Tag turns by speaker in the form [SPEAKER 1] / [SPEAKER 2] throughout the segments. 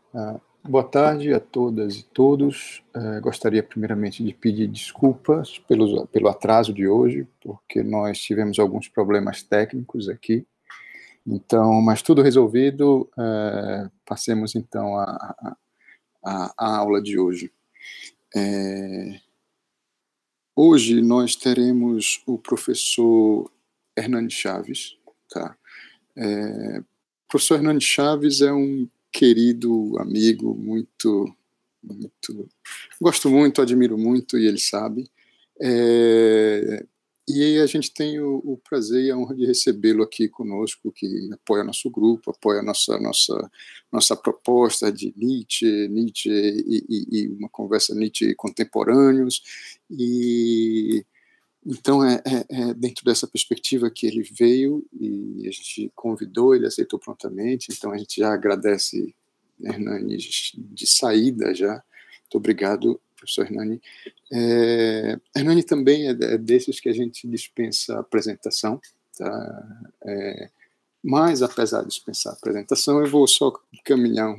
[SPEAKER 1] Boa tarde a todas e todos. Gostaria primeiramente de pedir desculpas pelo atraso de hoje, porque nós tivemos alguns problemas técnicos aqui. Então, mas tudo resolvido, passemos então à aula de hoje. Hoje nós teremos o professor Hernani Chaves, tá? O professor Hernani Chaves é um querido amigo, muito, gosto muito, admiro muito, e ele sabe. E a gente tem o prazer e a honra de recebê-lo aqui conosco, que apoia nosso grupo, apoia nossa proposta de Nietzsche e uma conversa Nietzsche contemporâneos. E então dentro dessa perspectiva que ele veio e a gente convidou, ele aceitou prontamente. Então a gente já agradece Hernani de saída já. Muito obrigado, professor Hernani. Hernani também é desses que a gente dispensa apresentação, tá? Mas apesar de dispensar apresentação, eu vou só caminhar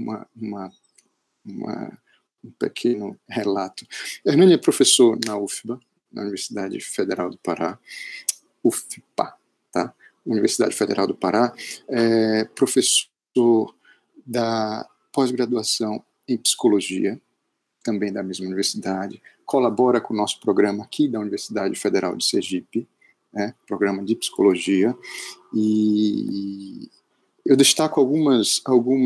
[SPEAKER 1] um pequeno relato. Hernani é professor na UFBA, na Universidade Federal do Pará, UFPA, tá? Universidade Federal do Pará, professor da pós-graduação em psicologia, também da mesma universidade, colabora com o nosso programa aqui da Universidade Federal de Sergipe, programa de psicologia, e eu destaco alguns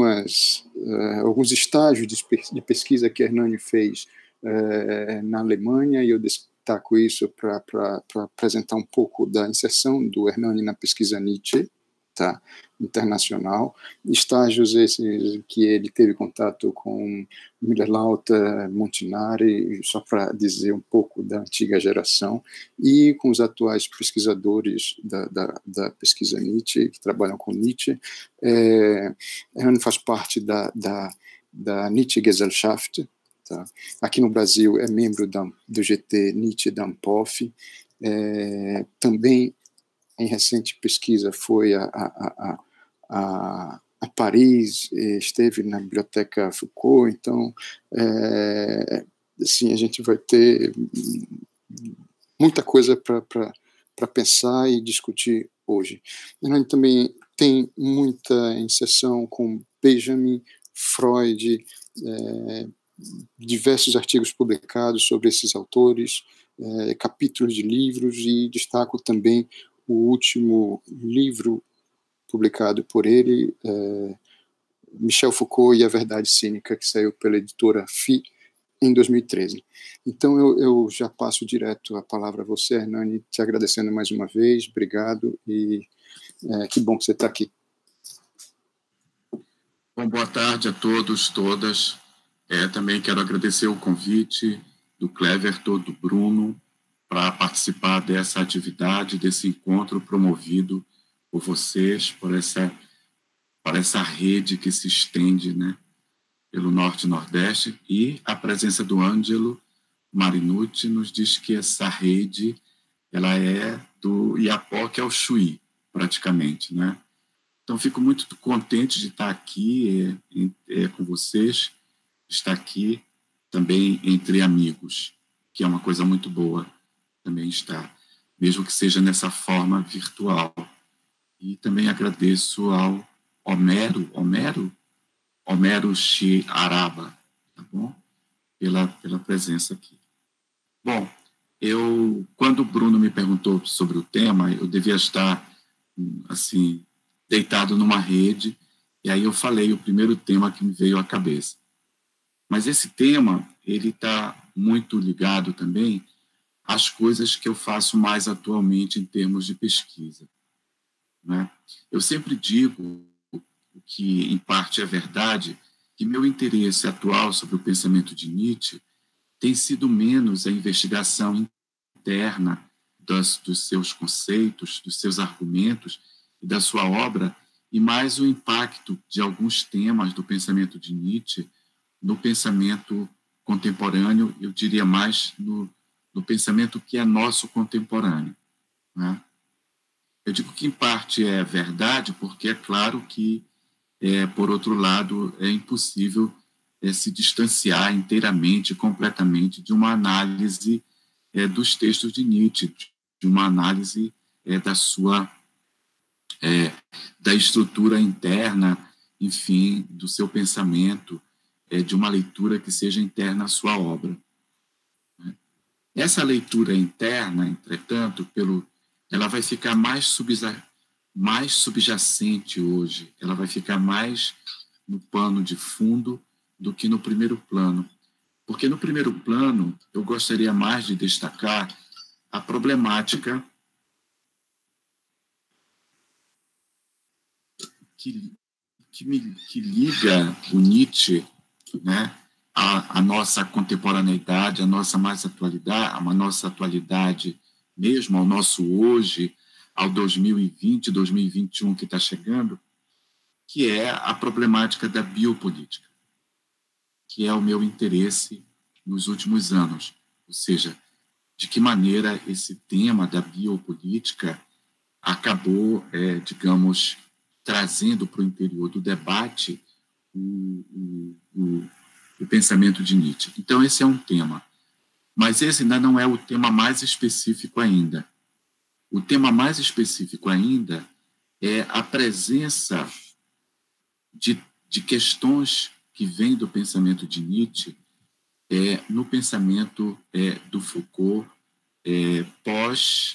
[SPEAKER 1] estágios de pesquisa que Hernani fez na Alemanha, e eu destaco isso para apresentar um pouco da inserção do Hernani na pesquisa Nietzsche, tá, internacional. Estágios esses que ele teve contato com Miller-Lauter, Montinari, só para dizer um pouco da antiga geração, e com os atuais pesquisadores da pesquisa Nietzsche, que trabalham com Nietzsche. Hernani faz parte da Nietzsche Gesellschaft, tá? Aqui no Brasil é membro do GT Nietzsche da Ampof. Também em recente pesquisa foi a Paris, esteve na Biblioteca Foucault. Então, assim, a gente vai ter muita coisa para pensar e discutir hoje. Ele também tem muita inserção com Benjamin, Freud, diversos artigos publicados sobre esses autores, capítulos de livros, e destaco também o último livro publicado por ele, Michel Foucault e a Verdade Cínica, que saiu pela editora FI em 2013. Então eu já passo direto a palavra a você, Hernani, te agradecendo mais uma vez, obrigado, e que bom que você está aqui.
[SPEAKER 2] Bom, boa tarde a todos, todas. Também quero agradecer o convite do Cleverton, do Bruno, para participar dessa atividade, desse encontro promovido por vocês, por essa rede que se estende, né, pelo Norte e Nordeste, e a presença do Ângelo Marinucci nos diz que essa rede ela é do Iapoque ao Chuí, praticamente, né? Então, fico muito contente de estar aqui com vocês, estar aqui também entre amigos, que é uma coisa muito boa também estar, mesmo que seja nessa forma virtual. E também agradeço ao Homero Araba, tá bom? Pela presença aqui. Bom, quando o Bruno me perguntou sobre o tema, eu devia estar, assim, deitado numa rede, e aí eu falei o primeiro tema que me veio à cabeça. Mas esse tema, ele está muito ligado também às coisas que eu faço mais atualmente em termos de pesquisa, né? Eu sempre digo, o que em parte é verdade, que meu interesse atual sobre o pensamento de Nietzsche tem sido menos a investigação interna dos seus conceitos, dos seus argumentos e da sua obra, e mais o impacto de alguns temas do pensamento de Nietzsche no pensamento contemporâneo, eu diria mais no pensamento que é nosso contemporâneo, né? Eu digo que, em parte, é verdade, porque é claro que, por outro lado, é impossível se distanciar inteiramente, completamente, de uma análise dos textos de Nietzsche, de uma análise da estrutura interna, enfim, do seu pensamento, de uma leitura que seja interna à sua obra. Essa leitura interna, entretanto, ela vai ficar mais subjacente hoje, ela vai ficar mais no pano de fundo do que no primeiro plano. Porque no primeiro plano, eu gostaria mais de destacar a problemática que liga o Nietzsche, né, à nossa contemporaneidade, à nossa atualidade mesmo, ao nosso hoje, ao 2020, 2021 que está chegando, que é a problemática da biopolítica, que é o meu interesse nos últimos anos. Ou seja, de que maneira esse tema da biopolítica acabou, digamos, trazendo para o interior do debate o pensamento de Nietzsche. Então, esse é um tema. Mas esse ainda não é o tema mais específico ainda. O tema mais específico ainda é a presença de questões que vêm do pensamento de Nietzsche no pensamento do Foucault pós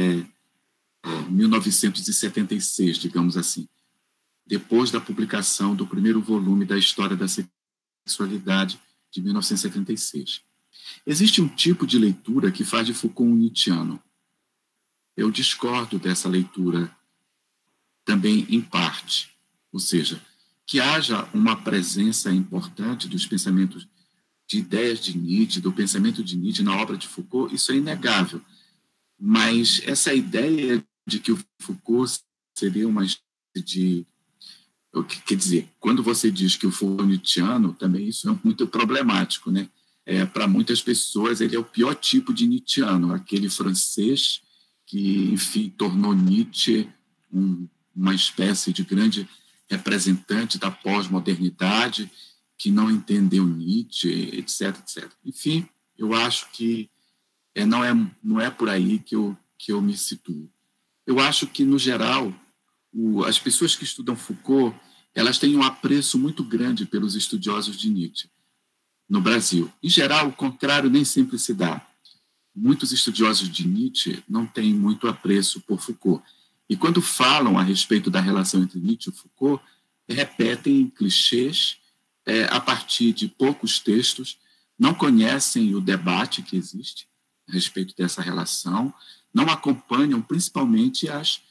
[SPEAKER 2] 1976, digamos assim, depois da publicação do primeiro volume da História da Sexualidade, de 1976. Existe um tipo de leitura que faz de Foucault um nietzschiano. Eu discordo dessa leitura também em parte, ou seja, que haja uma presença importante dos pensamentos, de ideias de Nietzsche, do pensamento de Nietzsche na obra de Foucault, isso é inegável. Mas essa ideia de que o Foucault seria uma espécie de... Quer dizer, quando você diz que o Foucault é nietzschiano, também isso é muito problemático, né? Para muitas pessoas, ele é o pior tipo de nietzschiano, aquele francês que, enfim, tornou Nietzsche uma espécie de grande representante da pós-modernidade, que não entendeu Nietzsche, etc, etc. Enfim, eu acho que não é por aí que eu me situo. Eu acho que, no geral, as pessoas que estudam Foucault, elas têm um apreço muito grande pelos estudiosos de Nietzsche no Brasil. Em geral, o contrário nem sempre se dá. Muitos estudiosos de Nietzsche não têm muito apreço por Foucault. E quando falam a respeito da relação entre Nietzsche e Foucault, repetem clichês a partir de poucos textos, não conhecem o debate que existe a respeito dessa relação, não acompanham principalmente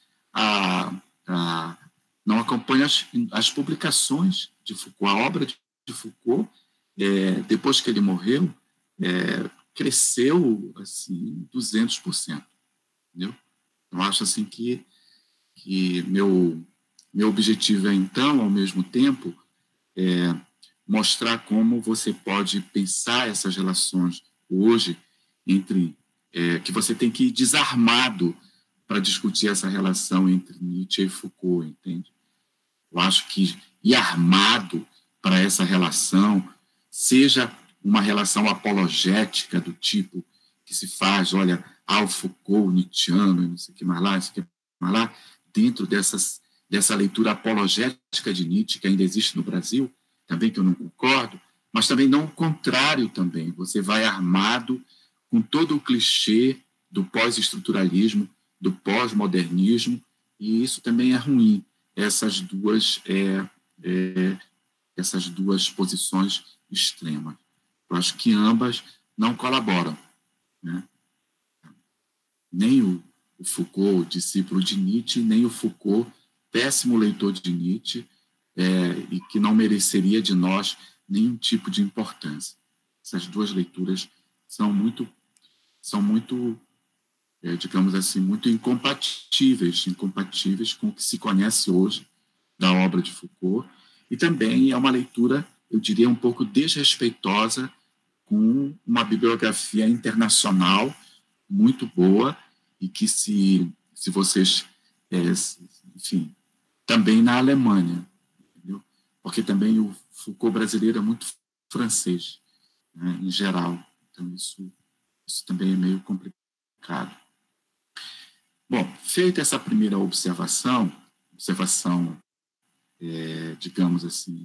[SPEAKER 2] não acompanham as publicações de Foucault. A obra de Foucault, depois que ele morreu, cresceu assim 200%. Entendeu? Eu acho assim que meu objetivo é, então, ao mesmo tempo, mostrar como você pode pensar essas relações hoje que você tem que ir desarmado para discutir essa relação entre Nietzsche e Foucault, entende? Eu acho que ir armado para essa relação, seja uma relação apologética do tipo que se faz, olha, o Foucault, Nietzscheano, não sei o que mais lá, não sei o que mais lá, dentro dessa leitura apologética de Nietzsche que ainda existe no Brasil, também que eu não concordo, mas também não o contrário também. Você vai armado com todo o clichê do pós-estruturalismo, do pós-modernismo, e isso também é ruim, essas duas posições extremas. Eu acho que ambas não colaboram, né? Nem o Foucault, discípulo de Nietzsche, nem o Foucault, péssimo leitor de Nietzsche, e que não mereceria de nós nenhum tipo de importância. Essas duas leituras são muito digamos assim, muito incompatíveis com o que se conhece hoje da obra de Foucault, e também é uma leitura, eu diria, um pouco desrespeitosa com uma bibliografia internacional muito boa, e que se vocês, enfim, também na Alemanha, entendeu? Porque também o Foucault brasileiro é muito francês, né, em geral. Então, isso também é meio complicado. Bom, feita essa primeira observação, digamos assim,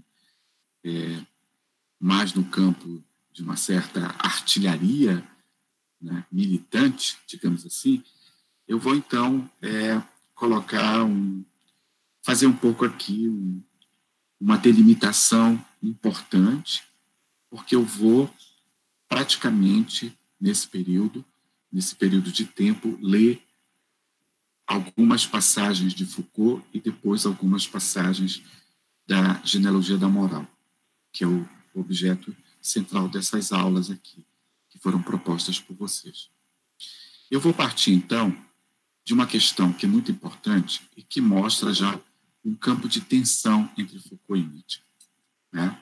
[SPEAKER 2] mais no campo de uma certa artilharia, né, militante, digamos assim, eu vou, então, fazer um pouco aqui uma delimitação importante, porque eu vou praticamente, nesse período de tempo, ler algumas passagens de Foucault e depois algumas passagens da genealogia da moral, que é o objeto central dessas aulas aqui, que foram propostas por vocês. Eu vou partir, então, de uma questão que é muito importante e que mostra já um campo de tensão entre Foucault e Nietzsche, né?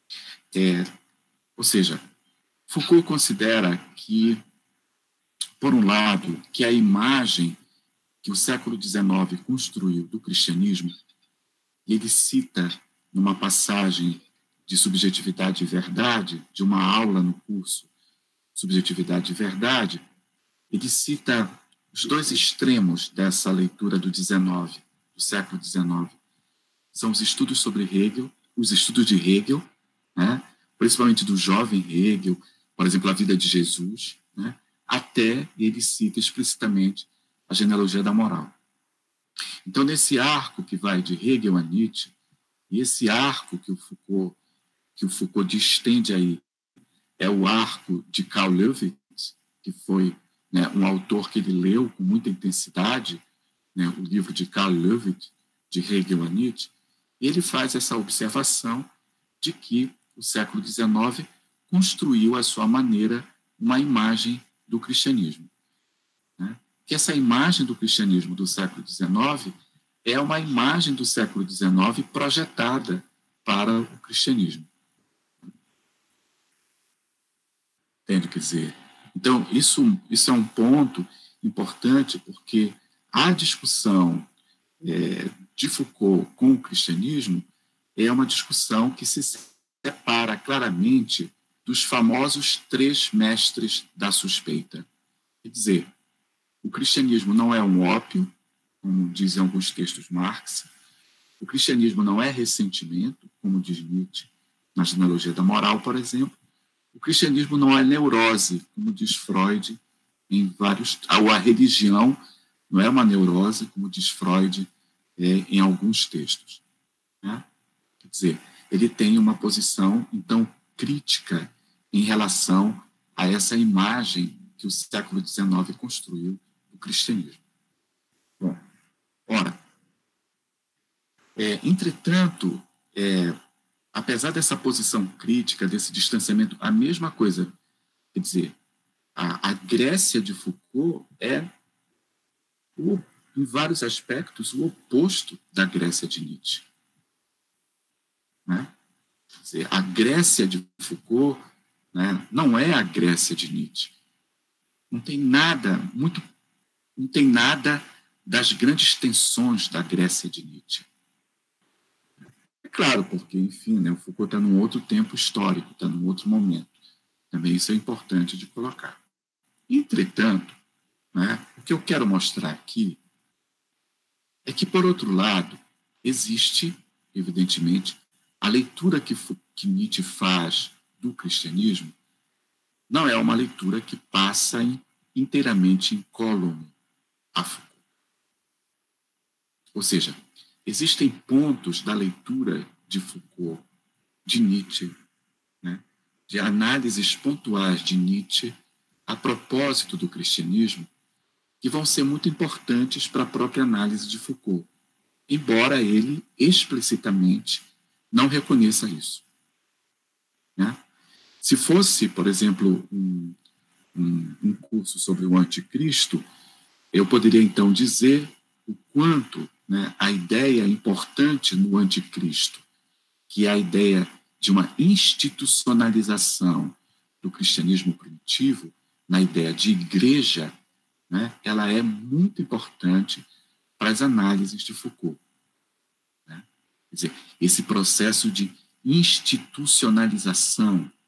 [SPEAKER 2] Ou seja, Foucault considera que, por um lado, que a imagem que o século XIX construiu do cristianismo, e ele cita numa passagem de Subjetividade e Verdade, de uma aula no curso Subjetividade e Verdade, ele cita os dois extremos dessa leitura do século XIX. São os estudos sobre Hegel, os estudos de Hegel, né, principalmente do jovem Hegel, por exemplo, a vida de Jesus, né, até ele cita explicitamente a genealogia da moral. Então, nesse arco que vai de Hegel a Nietzsche, e esse arco que o Foucault distende aí, é o arco de Karl Löwitz, que foi, né, um autor que ele leu com muita intensidade, né, o livro de Karl Löwitz, de Hegel a Nietzsche, e ele faz essa observação de que o século XIX construiu, à sua maneira, uma imagem do cristianismo, né? Que essa imagem do cristianismo do século XIX é uma imagem do século XIX projetada para o cristianismo. Entende? Quer dizer, então, isso é um ponto importante, porque a discussão de Foucault com o cristianismo é uma discussão que se separa claramente dos famosos três mestres da suspeita. Quer dizer, o cristianismo não é um ópio, como dizem alguns textos Marx. O cristianismo não é ressentimento, como diz Nietzsche na genealogia da moral, por exemplo. O cristianismo não é neurose, como diz Freud em vários... Ou a religião não é uma neurose, como diz Freud em alguns textos, né? Quer dizer, ele tem uma posição, então, crítica em relação a essa imagem que o século XIX construiu do cristianismo. Bom, ora, entretanto, apesar dessa posição crítica, desse distanciamento, a mesma coisa, quer dizer, a Grécia de Foucault é, em vários aspectos, o oposto da Grécia de Nietzsche, né? Quer dizer, a Grécia de Foucault, né, não é a Grécia de Nietzsche. Não tem nada das grandes tensões da Grécia de Nietzsche. É claro, porque, enfim, né, o Foucault está num outro tempo histórico, está num outro momento. Também isso é importante de colocar. Entretanto, né, o que eu quero mostrar aqui é que, por outro lado, existe, evidentemente, a leitura que Nietzsche faz do cristianismo não é uma leitura que passa inteiramente incólume a Foucault. Ou seja, existem pontos da leitura de Foucault, de Nietzsche, né, de análises pontuais de Nietzsche a propósito do cristianismo, que vão ser muito importantes para a própria análise de Foucault, embora ele explicitamente não reconheça isso, né? Se fosse, por exemplo, um curso sobre o anticristo, eu poderia então dizer o quanto, né, a ideia importante no anticristo, que é a ideia de uma institucionalização do cristianismo primitivo, na ideia de igreja, né, ela é muito importante para as análises de Foucault, né? Quer dizer, esse processo de institucionalização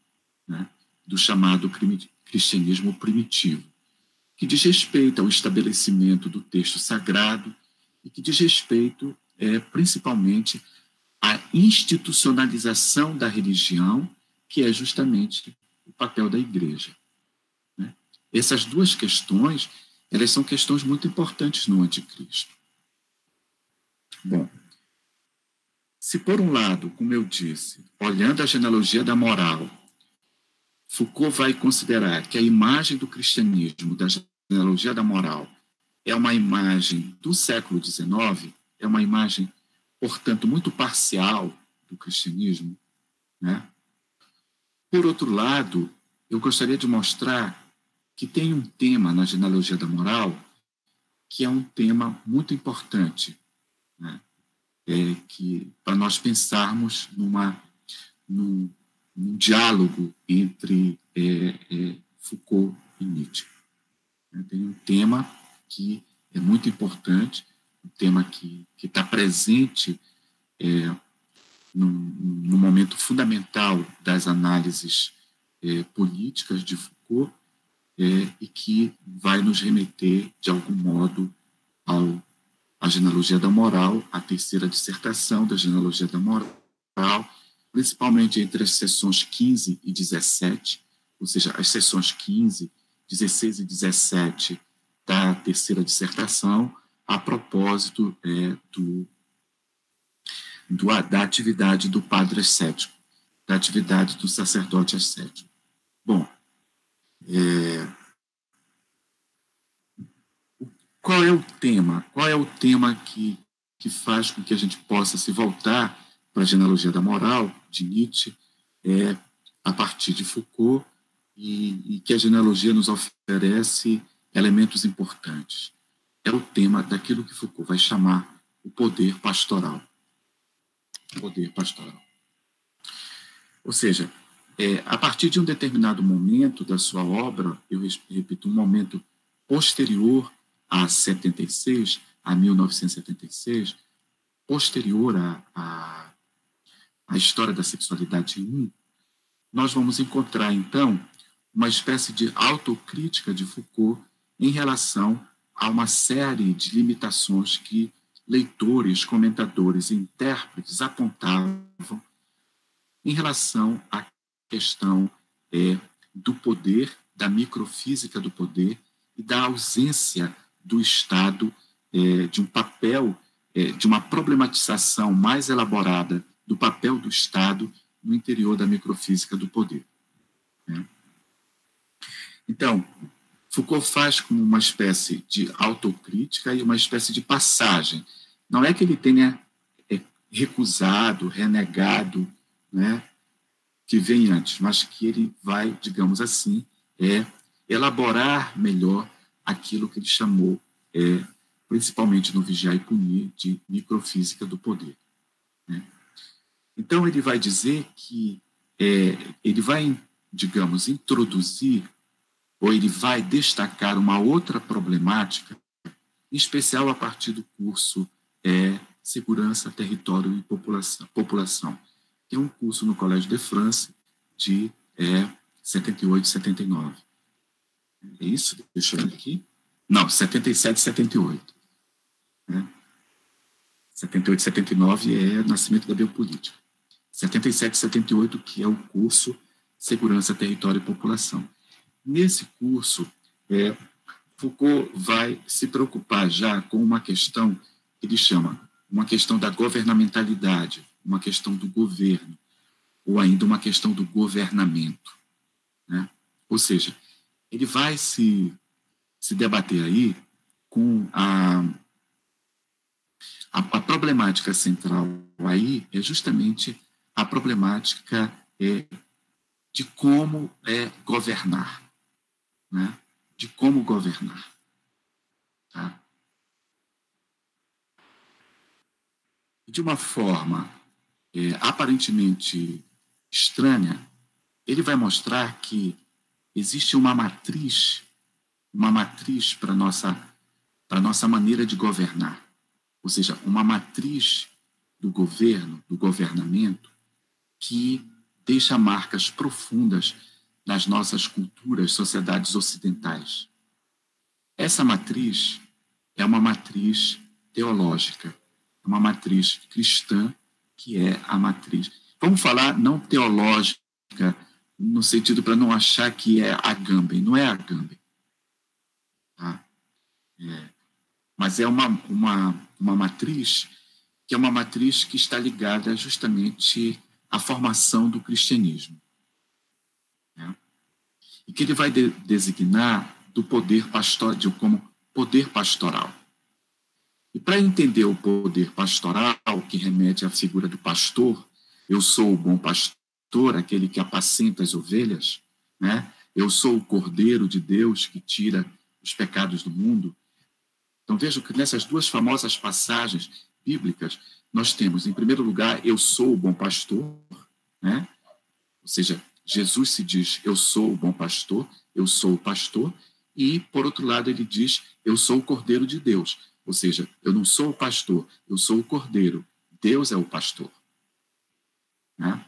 [SPEAKER 2] né, do chamado cristianismo primitivo, que diz respeito ao estabelecimento do texto sagrado e que diz respeito, principalmente, à institucionalização da religião, que é justamente o papel da igreja. Né? Essas duas questões, elas são questões muito importantes no Anticristo. Bom, se por um lado, como eu disse, olhando a genealogia da moral, Foucault vai considerar que a imagem do cristianismo, da genealogia da moral, é uma imagem do século XIX, é uma imagem, portanto, muito parcial do cristianismo, né? Por outro lado, eu gostaria de mostrar que tem um tema na genealogia da moral que é um tema muito importante, né? Que para nós pensarmos num diálogo entre Foucault e Nietzsche. Tem um tema que é muito importante, um tema que está presente no momento fundamental das análises políticas de Foucault e que vai nos remeter, de algum modo, à genealogia da moral, à terceira dissertação da genealogia da moral, principalmente entre as seções 15 e 17, ou seja, as seções 15, 16 e 17 da terceira dissertação, a propósito da atividade do padre ascético, da atividade do sacerdote ascético. Bom, qual é o tema? Qual é o tema que faz com que a gente possa se voltar para a genealogia da moral de Nietzsche a partir de Foucault e que a genealogia nos oferece elementos importantes? É o tema daquilo que Foucault vai chamar o poder pastoral. Poder pastoral. Ou seja, a partir de um determinado momento da sua obra, eu repito, um momento posterior a 76, a 1976, posterior à história da sexualidade 1, nós vamos encontrar, então, uma espécie de autocrítica de Foucault em relação a uma série de limitações que leitores, comentadores e intérpretes apontavam em relação à questão do poder, da microfísica do poder e da ausência do Estado, de um papel, de uma problematização mais elaborada do papel do Estado no interior da microfísica do poder. Então, Foucault faz como uma espécie de autocrítica e uma espécie de passagem. Não é que ele tenha recusado, renegado, né, que vem antes, mas que ele vai, digamos assim, elaborar melhor aquilo que ele chamou, principalmente no Vigiar e Punir, de microfísica do poder. Né? Então, ele vai dizer que ele vai, digamos, introduzir, ou ele vai destacar uma outra problemática, em especial a partir do curso Segurança, Território e População, que é um curso no Collège de France de 78 e 79. É isso? Deixa eu ver aqui. Não, 77 e 78. 78 e 79 é Nascimento da Biopolítica. 77 e 78, que é o curso Segurança, Território e População. Nesse curso, Foucault vai se preocupar já com uma questão que ele chama uma questão da governamentalidade, uma questão do governo, ou ainda uma questão do governamento. Né? Ou seja, ele vai se debater aí com a problemática central aí é justamente a problemática de como governar, né? De como governar. Tá? De uma forma aparentemente estranha, ele vai mostrar que existe uma matriz para a nossa maneira de governar. Ou seja, uma matriz do governo, do governamento, que deixa marcas profundas nas nossas culturas, sociedades ocidentais. Essa matriz é uma matriz teológica, é uma matriz cristã, que é a matriz. Vamos falar não teológica, no sentido para não achar que é Agamben, não é Agamben. Tá? Mas é uma matriz que é uma matriz que está ligada justamente à formação do cristianismo. Né? E que ele vai designar do poder como poder pastoral. E para entender o poder pastoral, que remete à figura do pastor, eu sou o bom pastor, aquele que apacenta as ovelhas, né? Eu sou o cordeiro de Deus que tira os pecados do mundo. Então vejam que nessas duas famosas passagens bíblicas, nós temos, em primeiro lugar, eu sou o bom pastor, né? Ou seja, Jesus se diz, eu sou o bom pastor, eu sou o pastor, e, por outro lado, ele diz, eu sou o cordeiro de Deus. Ou seja, eu não sou o pastor, eu sou o cordeiro. Deus é o pastor. Né?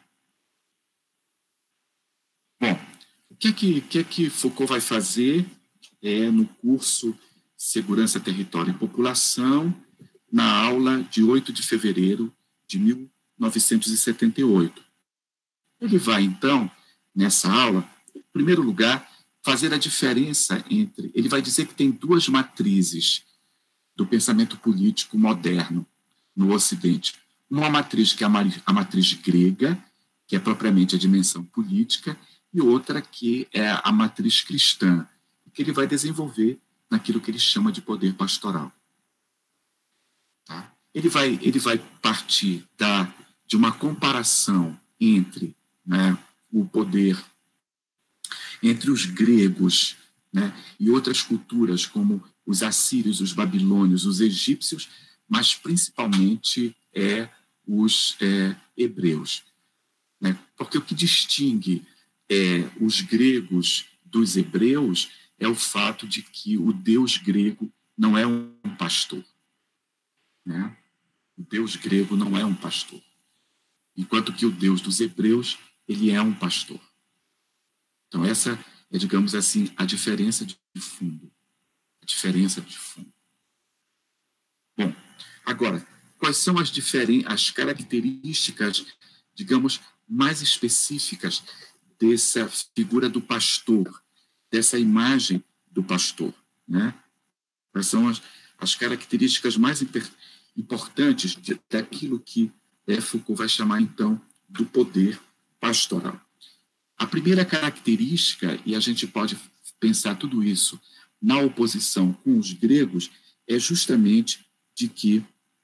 [SPEAKER 2] Bom, o que é que Foucault vai fazer no curso Segurança, Território e População, na aula de 8 de fevereiro de 1978. Ele vai, então, nessa aula, em primeiro lugar, fazer a diferença entre... Ele vai dizer que tem duas matrizes do pensamento político moderno no Ocidente. Uma matriz que é a matriz grega, que é propriamente a dimensão política, e outra que é a matriz cristã, que ele vai desenvolver naquilo que ele chama de poder pastoral. Tá? Ele vai partir de uma comparação entre, né, o poder entre os gregos, né, e outras culturas, como os assírios, os babilônios, os egípcios, mas principalmente os hebreus. Né? Porque o que distingue os gregos dos hebreus é o fato de que o Deus grego não é um pastor. Né? O Deus grego não é um pastor. Enquanto que o Deus dos hebreus, ele é um pastor. Então, essa é, digamos assim, a diferença de fundo. A diferença de fundo. Bom, agora, quais são as características, digamos, mais específicas dessa figura do pastor, dessa imagem do pastor, né? Quais são as características mais importantes daquilo que Foucault vai chamar, então, do poder pastoral. A primeira característica, e a gente pode pensar tudo isso na oposição com os gregos, é justamente de que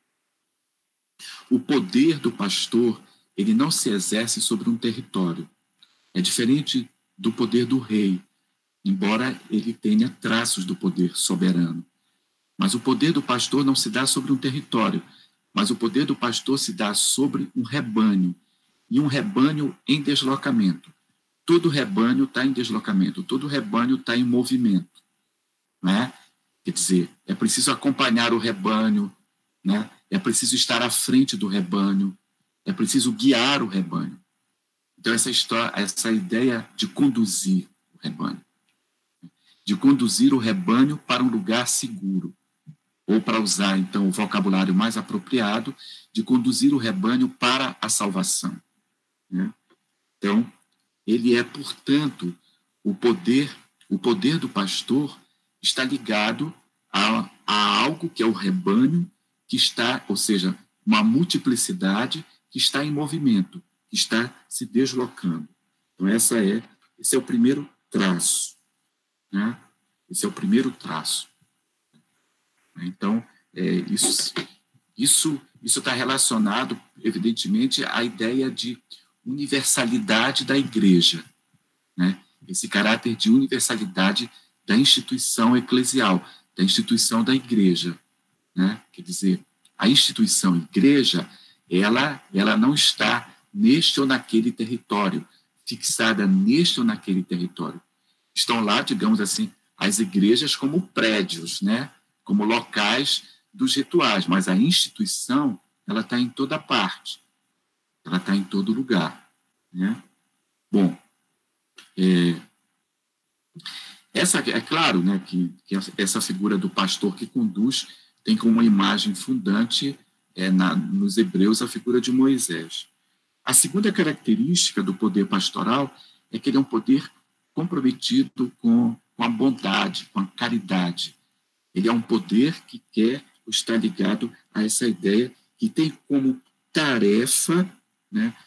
[SPEAKER 2] o poder do pastor ele não se exerce sobre um território. É diferente do poder do rei, embora ele tenha traços do poder soberano. Mas o poder do pastor não se dá sobre um território, mas o poder do pastor se dá sobre um rebanho, e um rebanho em deslocamento. Todo rebanho está em deslocamento, todo rebanho está em movimento. Né? Quer dizer, é preciso acompanhar o rebanho, né? É preciso estar à frente do rebanho, é preciso guiar o rebanho. Então, essa ideia de conduzir o rebanho, de conduzir o rebanho para um lugar seguro, ou para usar, então, o vocabulário mais apropriado, de conduzir o rebanho para a salvação. Né? Então, ele é, portanto, o poder do pastor está ligado a algo que é o rebanho, que está, ou seja, uma multiplicidade que está em movimento, que está se deslocando. Então, esse é o primeiro traço. Né? Esse é o primeiro traço. Então, isso está relacionado, evidentemente, à ideia de universalidade da igreja, né? Esse caráter de universalidade da instituição eclesial, da instituição da igreja. Né? Quer dizer, a instituição igreja, ela não está neste ou naquele território, fixada neste ou naquele território. Estão lá, digamos assim, as igrejas como prédios, né? Como locais dos rituais, mas a instituição ela está em toda parte, ela está em todo lugar. Né? Bom, Essa é claro, né, que essa figura do pastor que conduz tem como uma imagem fundante nos Hebreus a figura de Moisés. A segunda característica do poder pastoral é que ele é um poder comprometido com a bondade, com a caridade. Ele é um poder que quer estar ligado a essa ideia que tem como tarefa, né,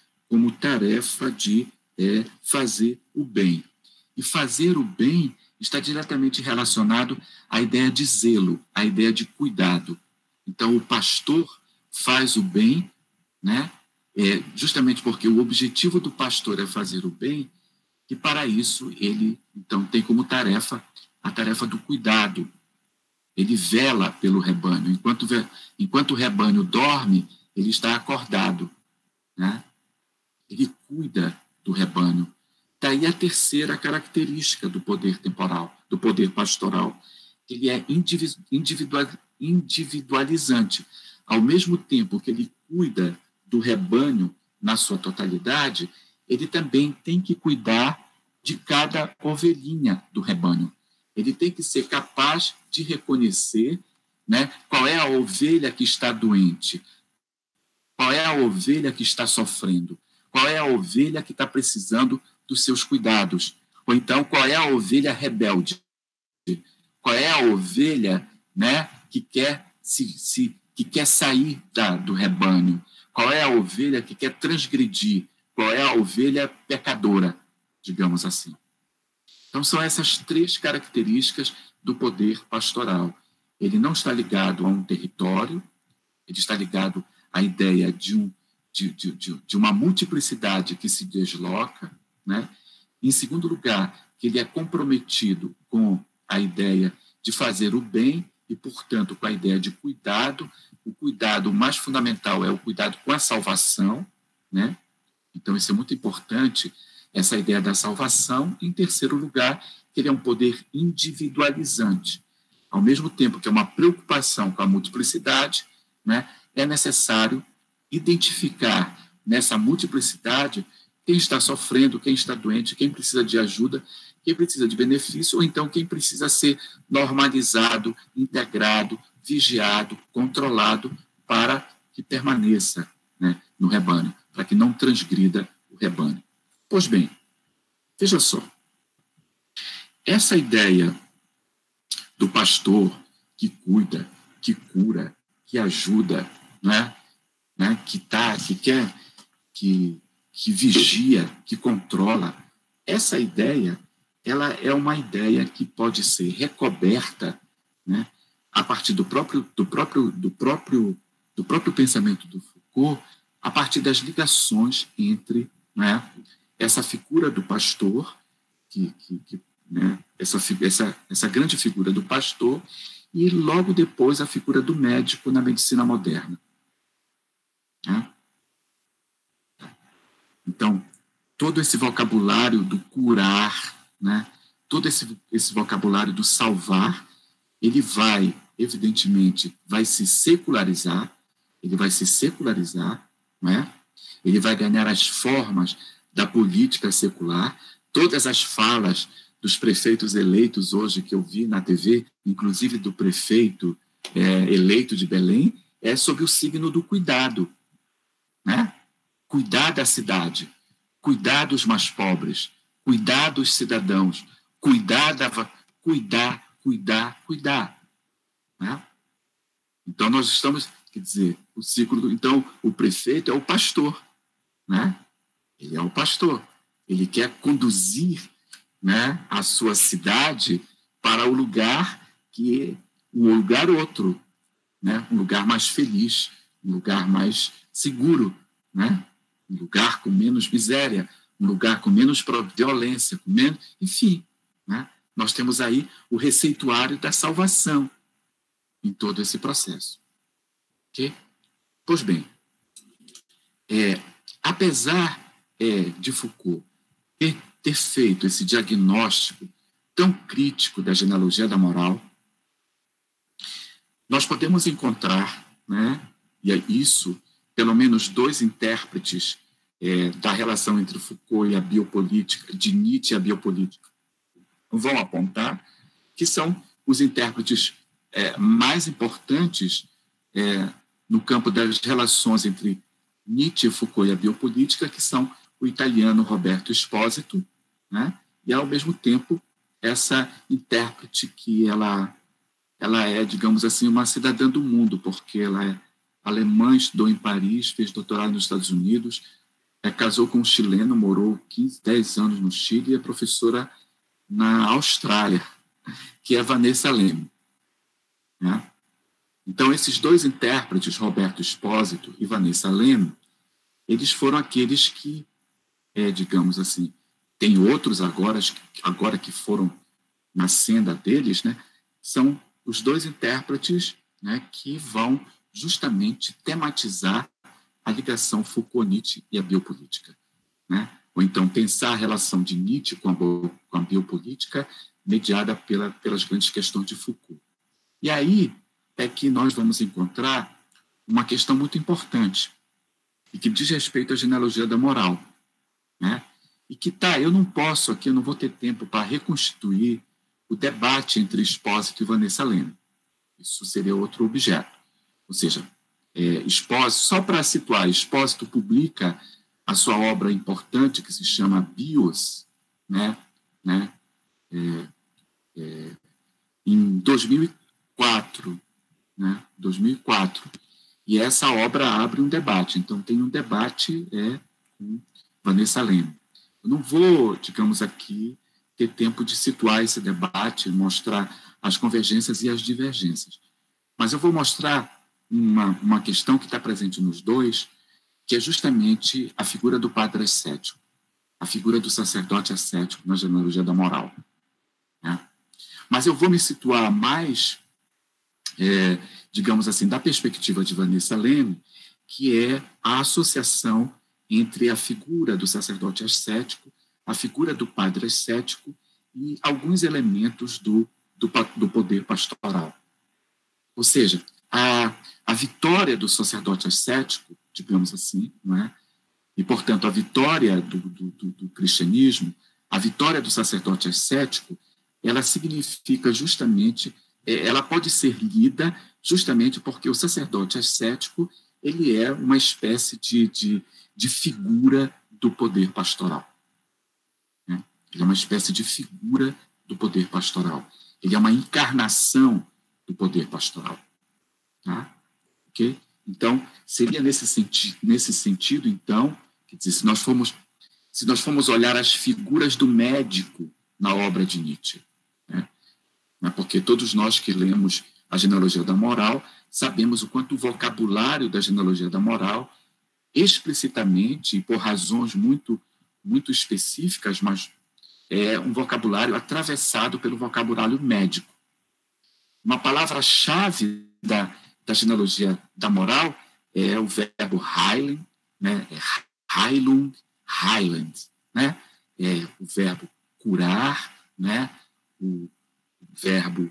[SPEAKER 2] de fazer o bem. E fazer o bem está diretamente relacionado à ideia de zelo, à ideia de cuidado. Então, o pastor faz o bem, né, justamente porque o objetivo do pastor é fazer o bem, e para isso ele, então, tem como tarefa a tarefa do cuidado. Ele vela pelo rebanho. Enquanto o rebanho dorme, ele está acordado, né? Ele cuida do rebanho. Daí a terceira característica do poder temporal, do poder pastoral. Ele é individualizante. Ao mesmo tempo que ele cuida do rebanho na sua totalidade, ele também tem que cuidar de cada ovelhinha do rebanho. Ele tem que ser capaz de reconhecer, né, qual é a ovelha que está doente, qual é a ovelha que está sofrendo, qual é a ovelha que está precisando dos seus cuidados, ou então qual é a ovelha rebelde, qual é a ovelha, né, que quer sair do rebanho, qual é a ovelha que quer transgredir, qual é a ovelha pecadora, digamos assim. Então, são essas três características do poder pastoral. Ele não está ligado a um território, ele está ligado à ideia de uma multiplicidade que se desloca, né? Em segundo lugar, que ele é comprometido com a ideia de fazer o bem e, portanto, com a ideia de cuidado. O cuidado mais fundamental é o cuidado com a salvação, né? Então, isso é muito importante, essa ideia da salvação. Em terceiro lugar, que ele é um poder individualizante. Ao mesmo tempo que é uma preocupação com a multiplicidade, né, é necessário identificar nessa multiplicidade quem está sofrendo, quem está doente, quem precisa de ajuda, quem precisa de benefício, ou então quem precisa ser normalizado, integrado, vigiado, controlado, para que permaneça, né, no rebanho, para que não transgrida o rebanho. Pois bem, veja só, essa ideia do pastor que cuida, que cura, que ajuda, né, que quer, que vigia, que controla, essa ideia, ela é uma ideia que pode ser recoberta, né, a partir do próprio pensamento do Foucault, a partir das ligações entre, né, essa figura do pastor, né, essa grande figura do pastor, e logo depois a figura do médico na medicina moderna. Né? Então, todo esse vocabulário do curar, né, todo esse vocabulário do salvar, ele vai, evidentemente, vai se secularizar, né? Ele vai ganhar as formas da política secular. Todas as falas dos prefeitos eleitos hoje que eu vi na TV, inclusive do prefeito eleito de Belém, é sobre o signo do cuidado, né? Cuidar da cidade, cuidar dos mais pobres, cuidar dos cidadãos, cuidar. Né? Então, nós estamos, quer dizer, então, o prefeito é o pastor, né? Ele é o pastor. Ele quer conduzir, né, a sua cidade para o lugar outro, né? Um lugar mais feliz, um lugar mais seguro, né? Um lugar com menos miséria, um lugar com menos violência, enfim, né? Nós temos aí o receituário da salvação em todo esse processo. Okay? Pois bem, apesar de Foucault ter feito esse diagnóstico tão crítico da genealogia da moral, nós podemos encontrar, né, e é isso, pelo menos dois intérpretes da relação entre Foucault e a biopolítica, de Nietzsche e a biopolítica, vão apontar que são os intérpretes mais importantes no campo das relações entre Nietzsche, Foucault e a biopolítica, que são o italiano Roberto Esposito, né? E, ao mesmo tempo, essa intérprete que ela é, digamos assim, uma cidadã do mundo, porque ela é alemã, estudou em Paris, fez doutorado nos Estados Unidos, casou com um chileno, morou 10 anos no Chile e é professora na Austrália, que é Vanessa Leme, né? Então, esses dois intérpretes, Roberto Esposito e Vanessa Leme, eles foram aqueles que, digamos assim, tem outros agora que foram na senda deles, né? São os dois intérpretes, né, que vão justamente tematizar a ligação Foucault-Nietzsche e a biopolítica, né? Ou então pensar a relação de Nietzsche com a biopolítica mediada pelas grandes questões de Foucault. E aí é que nós vamos encontrar uma questão muito importante e que diz respeito à genealogia da moral, né? E que eu não posso aqui, eu não vou ter tempo para reconstituir o debate entre Esposito e Vanessa Leme. Isso seria outro objeto. Ou seja, Esposito, só para situar, Esposito publica a sua obra importante que se chama Bios, né? Em 2004, né? 2004. E essa obra abre um debate. Então, tem um debate com Vanessa Leme. Eu não vou, digamos aqui, ter tempo de situar esse debate, mostrar as convergências e as divergências. Mas eu vou mostrar uma questão que está presente nos dois, que é justamente a figura do padre ascético, a figura do sacerdote ascético na genealogia da moral, né? Mas eu vou me situar mais, digamos assim, da perspectiva de Vanessa Leme, que é a associação entre a figura do sacerdote ascético, a figura do padre ascético e alguns elementos do poder pastoral. Ou seja, a vitória do sacerdote ascético, digamos assim, não é? E, portanto, a vitória do cristianismo, a vitória do sacerdote ascético, ela significa justamente, ela pode ser lida justamente porque o sacerdote ascético ele é uma espécie de figura do poder pastoral, né? Ele é uma espécie de figura do poder pastoral. Ele é uma encarnação do poder pastoral. Tá? Okay? Então, seria nesse sentido, então, quer dizer, se nós formos olhar as figuras do médico na obra de Nietzsche, né? Porque todos nós que lemos a genealogia da moral sabemos o quanto o vocabulário da genealogia da moral, explicitamente e por razões muito, muito específicas, mas é um vocabulário atravessado pelo vocabulário médico. Uma palavra-chave da genealogia da moral é o verbo heilen, né? Heilung, Heiland, né? É o verbo curar, né? O verbo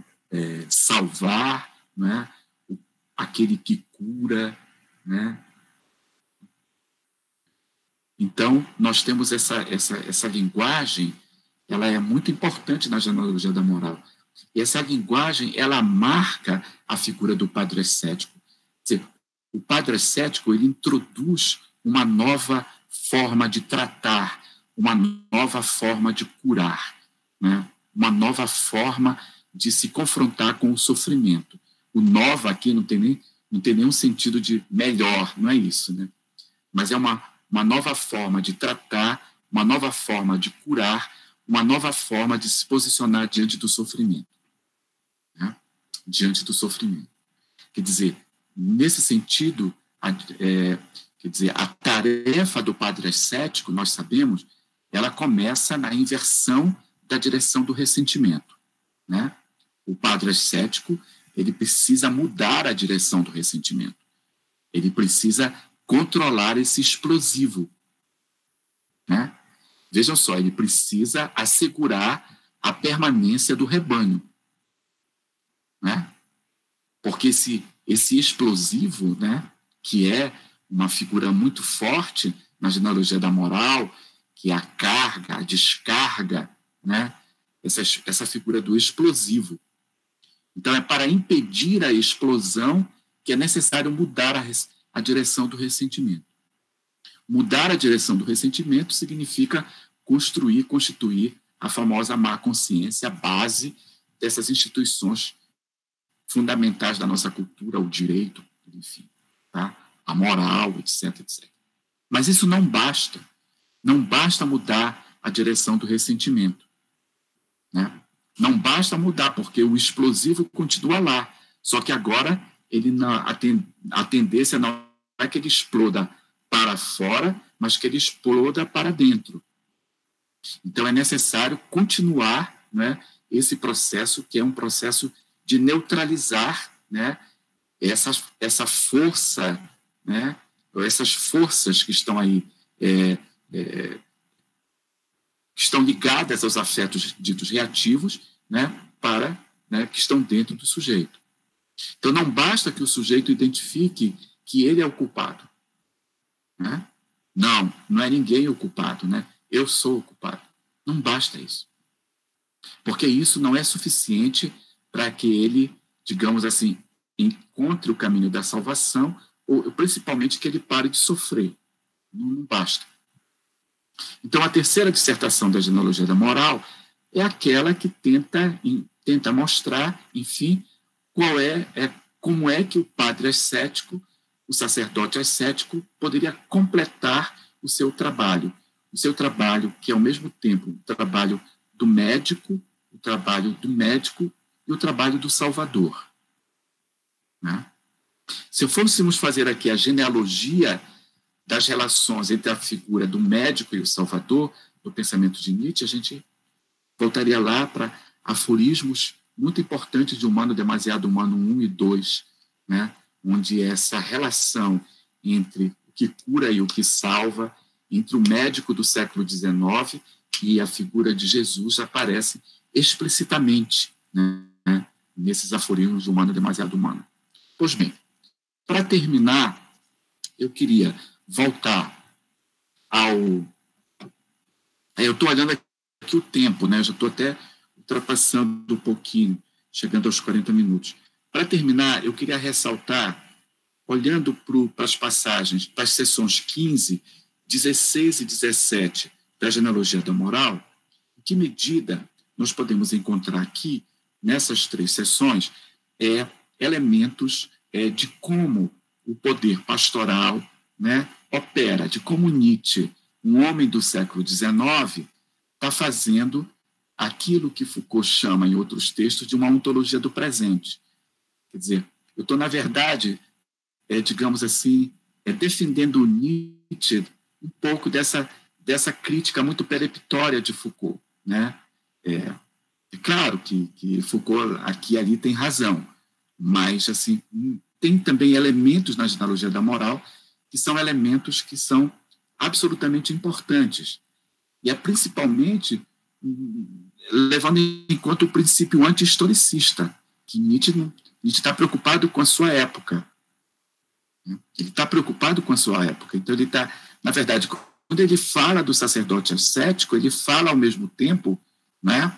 [SPEAKER 2] salvar, né? Aquele que cura, né? Então, nós temos essa linguagem, ela é muito importante na genealogia da moral. E essa linguagem, ela marca a figura do padre ascético. Quer dizer, o padre ascético, ele introduz uma nova forma de tratar, uma nova forma de curar, né? Uma nova forma de se confrontar com o sofrimento. O nova aqui não tem nenhum sentido de melhor, não é isso, né? Mas é uma nova forma de tratar, uma nova forma de curar, uma nova forma de se posicionar diante do sofrimento, né? Diante do sofrimento. Quer dizer, nesse sentido, a tarefa do padre ascético, nós sabemos, ela começa na inversão da direção do ressentimento, né? O padre ascético, ele precisa mudar a direção do ressentimento. Ele precisa controlar esse explosivo, né? Vejam só, ele precisa assegurar a permanência do rebanho, né? Porque esse explosivo, né, que é uma figura muito forte na genealogia da moral, que é a carga, a descarga, né? Essa figura do explosivo. Então, é para impedir a explosão que é necessário mudar a direção do ressentimento. Mudar a direção do ressentimento significa constituir a famosa má consciência, a base dessas instituições fundamentais da nossa cultura, o direito, enfim, tá? A moral, etc, etc. Mas isso não basta. Não basta mudar a direção do ressentimento, né? Não basta mudar, porque o explosivo continua lá. Só que agora a tendência não é que ele exploda para fora, mas que ele exploda para dentro. Então, é necessário continuar, né, esse processo, que é um processo de neutralizar, né, essa força, né, essas forças que estão aí, que estão ligadas aos afetos ditos reativos, né, que estão dentro do sujeito. Então, não basta que o sujeito identifique que ele é o culpado, né? Não é ninguém o culpado, né? Eu sou o culpado. Não basta isso. Porque isso não é suficiente para que ele, digamos assim, encontre o caminho da salvação, ou principalmente que ele pare de sofrer. Não basta. Então, a terceira dissertação da genealogia da moral é aquela que tenta mostrar, enfim, como é que o padre ascético, o sacerdote ascético, poderia completar o seu trabalho que é ao mesmo tempo o trabalho do médico e o trabalho do salvador, né? Se fôssemos fazer aqui a genealogia das relações entre a figura do médico e o salvador, do pensamento de Nietzsche, a gente voltaria lá para aforismos muito importantes de Humano Demasiado Humano 1 e 2, né? Onde essa relação entre o que cura e o que salva, entre o médico do século XIX e a figura de Jesus aparece explicitamente, né, nesses aforismos de Humano Demasiado Humano. Pois bem, para terminar, eu queria voltar eu estou olhando aqui o tempo, né? Eu já estou até ultrapassando um pouquinho, chegando aos 40 minutos. Para terminar, eu queria ressaltar, olhando para as passagens, para as seções 15, 16 e 17 da genealogia da moral, em que medida nós podemos encontrar aqui, nessas 3 seções, elementos de como o poder pastoral, né, opera, de como Nietzsche, um homem do século XIX, está fazendo aquilo que Foucault chama, em outros textos, de uma ontologia do presente. Quer dizer, eu estou, na verdade, digamos assim, defendendo Nietzsche um pouco dessa crítica muito peremptória de Foucault, né? É claro que Foucault aqui e ali tem razão, mas assim, tem também elementos na genealogia da moral que são elementos que são absolutamente importantes. E é principalmente levando em conta o princípio anti-historicista, que Nietzsche está preocupado com a sua época. Ele está preocupado com a sua época. Então, ele está, na verdade, quando ele fala do sacerdote ascético, ele fala ao mesmo tempo, né,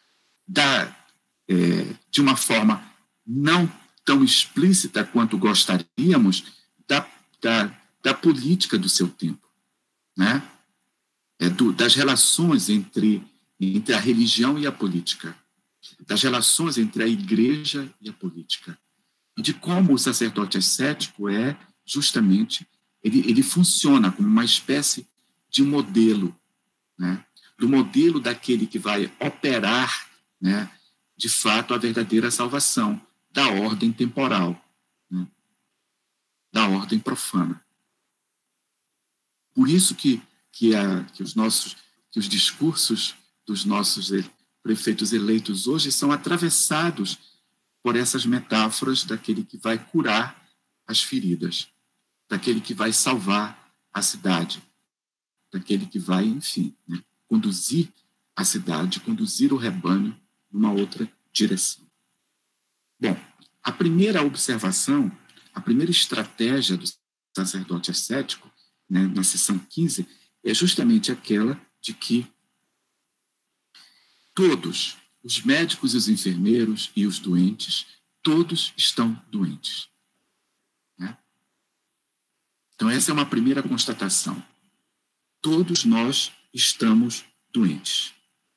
[SPEAKER 2] de uma forma não tão explícita quanto gostaríamos, da política do seu tempo, né? Das relações entre a religião e a política, das relações entre a igreja e a política, e de como o sacerdote ascético justamente, ele funciona como uma espécie de modelo, né? Do modelo daquele que vai operar, né, de fato, a verdadeira salvação da ordem temporal, né, da ordem profana. Por isso que os discursos dos nossos prefeitos eleitos hoje são atravessados por essas metáforas daquele que vai curar as feridas, daquele que vai salvar a cidade, daquele que vai, enfim, né, conduzir a cidade, conduzir o rebanho numa outra direção. Bom, a primeira observação, a primeira estratégia do sacerdote ascético né, na seção 15, é justamente aquela de que todos, os médicos e os enfermeiros e os doentes, todos estão doentes. Né? Então, essa é uma primeira constatação. Todos nós estamos doentes.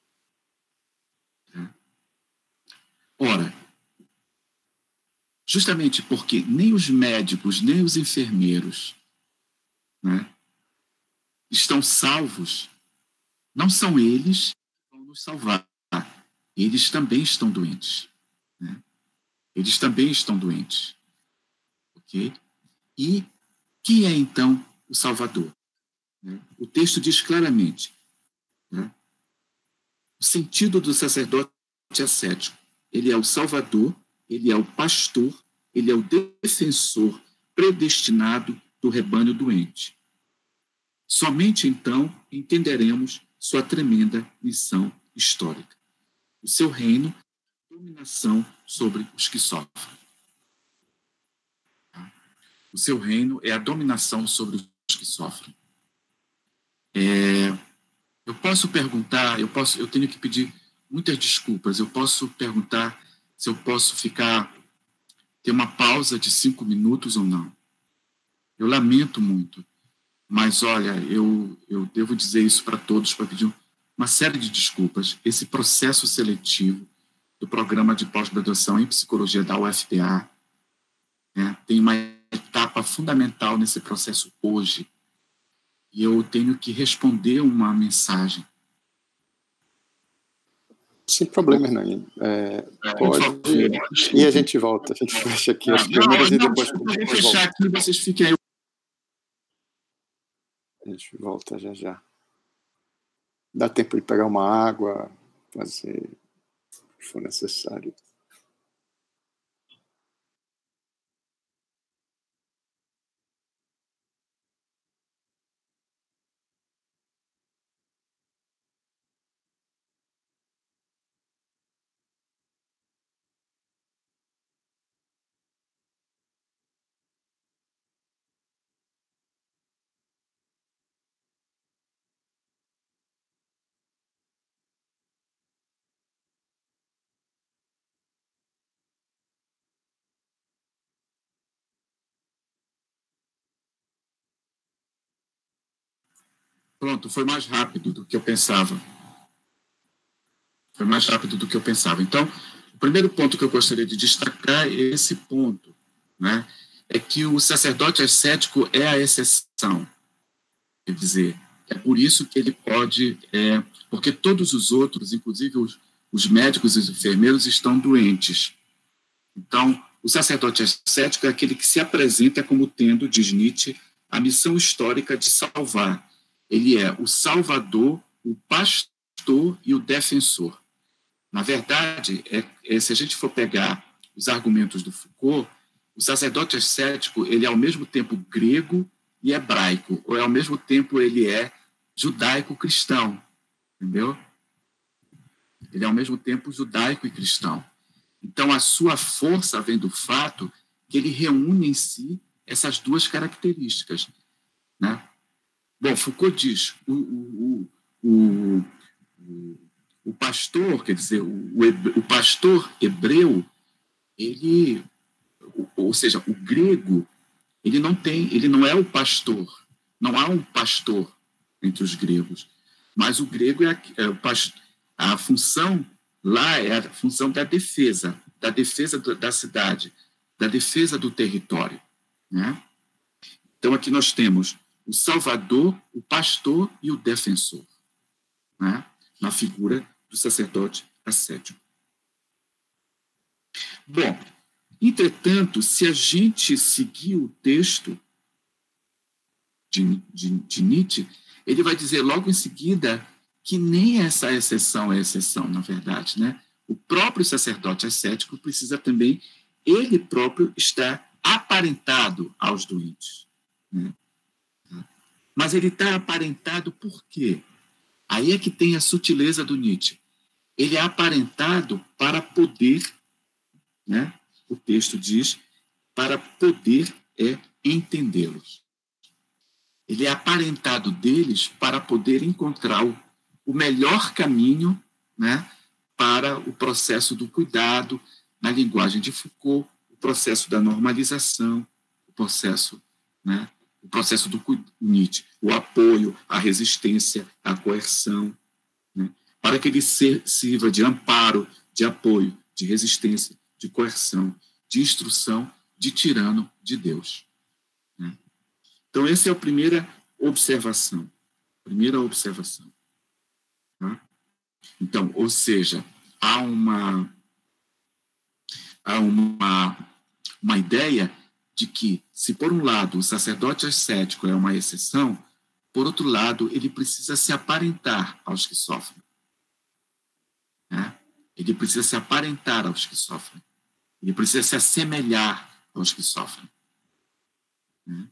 [SPEAKER 2] Né? Ora, justamente porque nem os médicos, nem os enfermeiros, né, estão salvos, não são eles que vão nos salvar. Eles também estão doentes. Né? Eles também estão doentes. Ok? E quem é, então, o Salvador? Né? O texto diz claramente, né, o sentido do sacerdote ascético. Ele é o Salvador, ele é o pastor, ele é o defensor predestinado do rebanho doente. Somente então entenderemos sua tremenda missão histórica. O seu reino, dominação sobre os que sofrem. O seu reino é a dominação sobre os que sofrem. Eu posso perguntar, eu tenho que pedir muitas desculpas. Eu posso perguntar se eu posso ter uma pausa de 5 minutos ou não. Eu lamento muito, mas olha, eu devo dizer isso para todos, para pedir uma série de desculpas. Esse processo seletivo do programa de pós-graduação em psicologia da UFPA, né, tem uma etapa fundamental nesse processo hoje, e eu tenho que responder uma mensagem.
[SPEAKER 1] Sem problema, Hernani. Pode. E a gente volta. A gente fecha aqui as câmeras e depois.
[SPEAKER 2] Eu vou fechar aqui, vocês fiquem aí.
[SPEAKER 1] A gente volta já já. Dá tempo de pegar uma água, fazer o que for necessário.
[SPEAKER 2] Pronto, foi mais rápido do que eu pensava. Foi mais rápido do que eu pensava. Então, o primeiro ponto que eu gostaria de destacar é esse ponto, né? É que o sacerdote ascético é a exceção. Quer dizer, é por isso que ele pode... porque todos os outros, inclusive os médicos e os enfermeiros, estão doentes. Então, o sacerdote ascético é aquele que se apresenta como tendo, diz Nietzsche, a missão histórica de salvar. Ele é o salvador, o pastor e o defensor. Na verdade, se a gente for pegar os argumentos do Foucault, o sacerdote ascético, ele é ao mesmo tempo grego e hebraico, ou ao mesmo tempo ele é judaico-cristão, entendeu? Ele é ao mesmo tempo judaico e cristão. Então, a sua força vem do fato que ele reúne em si essas duas características. Né? Bom, Foucault diz, o pastor, quer dizer, o pastor hebreu, ou seja, o grego, ele não é o pastor, não há um pastor entre os gregos, mas o grego o pastor, a função lá é a função da defesa da cidade, da defesa do território. Né? Então, aqui nós temos o salvador, o pastor e o defensor, né? Na figura do sacerdote ascético. Bom, entretanto, se a gente seguir o texto de Nietzsche, ele vai dizer logo em seguida que nem essa exceção é exceção, na verdade, né? O próprio sacerdote ascético precisa também, ele próprio, estar aparentado aos doentes. Né? Mas ele está aparentado por quê? Aí é que tem a sutileza do Nietzsche. Ele é aparentado para poder, né? O texto diz, para poder entendê-los. ele é aparentado deles para poder encontrar o melhor caminho, né, para o processo do cuidado, na linguagem de Foucault, o processo da normalização, o processo do Nietzsche, o apoio, a resistência, a coerção, né, para que ele sirva de amparo, de apoio, de resistência, de coerção, de instrução, de tirano de Deus. Né? Então, essa é a primeira observação. Tá? Então, ou seja, há uma ideia de que, se por um lado o sacerdote ascético é uma exceção, por outro lado, ele precisa se aparentar aos que sofrem. Né? Ele precisa se aparentar aos que sofrem. Ele precisa se assemelhar aos que sofrem. Né?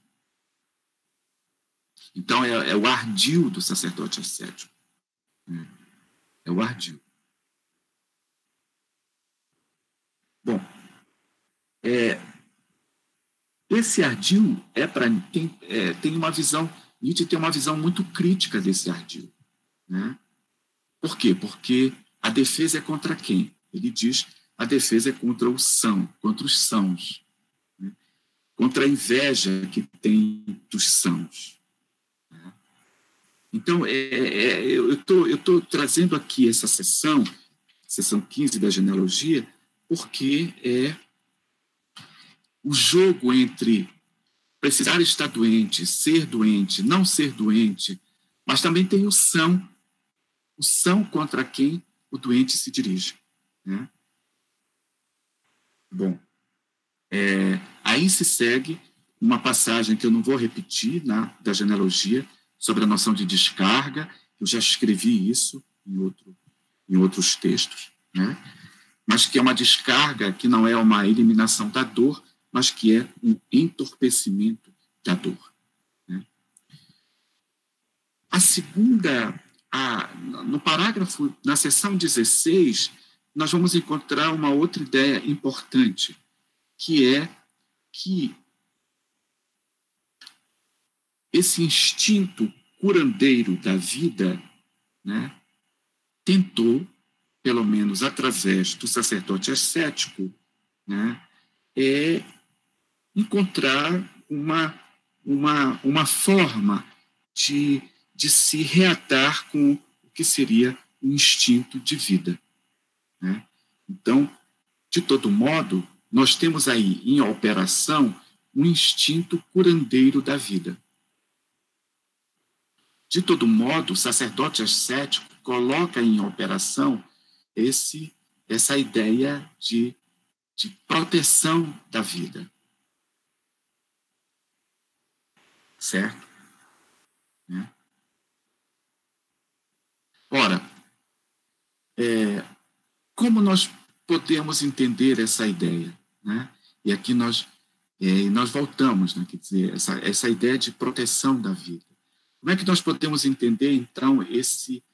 [SPEAKER 2] Então, é o ardil do sacerdote ascético. Né? É o ardil. Bom, esse ardil tem uma visão, Nietzsche tem uma visão muito crítica desse ardil. Né? Por quê? Porque a defesa é contra quem? Ele diz a defesa é contra o são, contra os sãos, né? Contra a inveja que tem dos sãos. Né? Então, eu estou trazendo aqui essa sessão 15 da genealogia, porque é o jogo entre precisar estar doente, ser doente, não ser doente, mas também tem o são contra quem o doente se dirige. Né? Bom, aí se segue uma passagem que eu não vou repetir, né, da genealogia, sobre a noção de descarga. Eu já escrevi isso em outros textos, né? Mas que é uma descarga que não é uma eliminação da dor, mas que é um entorpecimento da dor. Né? A segunda, no parágrafo, na seção 16, nós vamos encontrar uma outra ideia importante, que é que esse instinto curandeiro da vida, né, tentou, pelo menos através do sacerdote ascético, né, encontrar uma forma de se reatar com o que seria o instinto de vida. Né? Então, de todo modo, nós temos aí em operação um instinto curandeiro da vida. De todo modo, o sacerdote ascético coloca em operação essa ideia de proteção da vida. Certo? Né? Ora, como nós podemos entender essa ideia? Né? E aqui nós voltamos, né? Quer dizer, essa ideia de proteção da vida. Como é que nós podemos entender, então, esse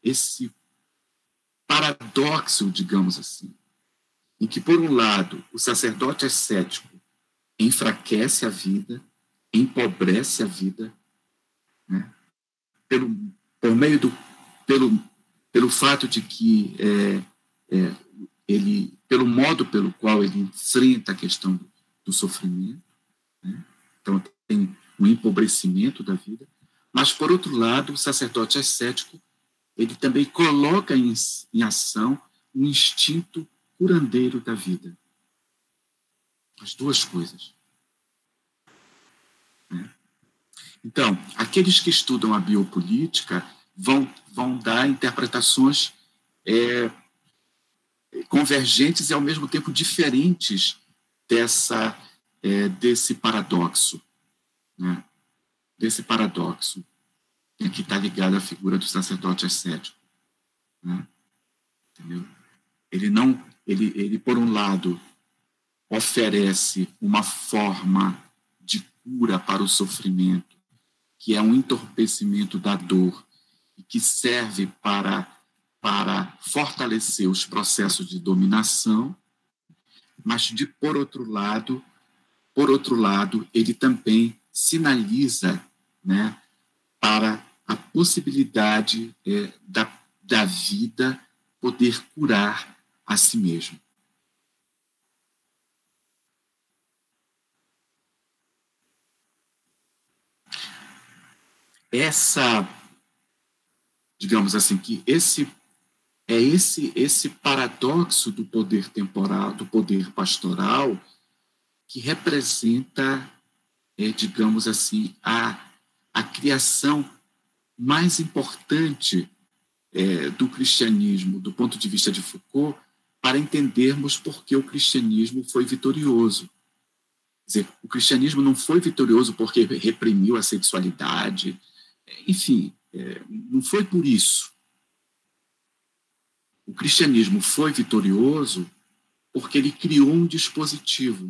[SPEAKER 2] paradoxo, digamos assim, em que, por um lado, o sacerdote ascético enfraquece a vida, empobrece a vida, né? Pelo fato de que pelo modo pelo qual ele enfrenta a questão do sofrimento, né? Então tem um empobrecimento da vida, mas por outro lado o sacerdote ascético ele também coloca em ação um instinto curandeiro da vida, as duas coisas. Né? Então, aqueles que estudam a biopolítica vão dar interpretações convergentes e, ao mesmo tempo, diferentes desse paradoxo. Né? Desse paradoxo que está ligado à figura do sacerdote ascético. Né? Entendeu? Ele, por um lado, oferece uma forma de cura para o sofrimento, que é um entorpecimento da dor, e que serve para fortalecer os processos de dominação, mas, por outro lado, ele também sinaliza, né, para a possibilidade da vida poder curar a si mesmo. Digamos assim, que esse paradoxo do poder temporal, do poder pastoral, que representa, digamos assim, a criação mais importante do cristianismo, do ponto de vista de Foucault, para entendermos por que o cristianismo foi vitorioso. Quer dizer, o cristianismo não foi vitorioso porque reprimiu a sexualidade, enfim, não foi por isso. O cristianismo foi vitorioso porque ele criou um dispositivo,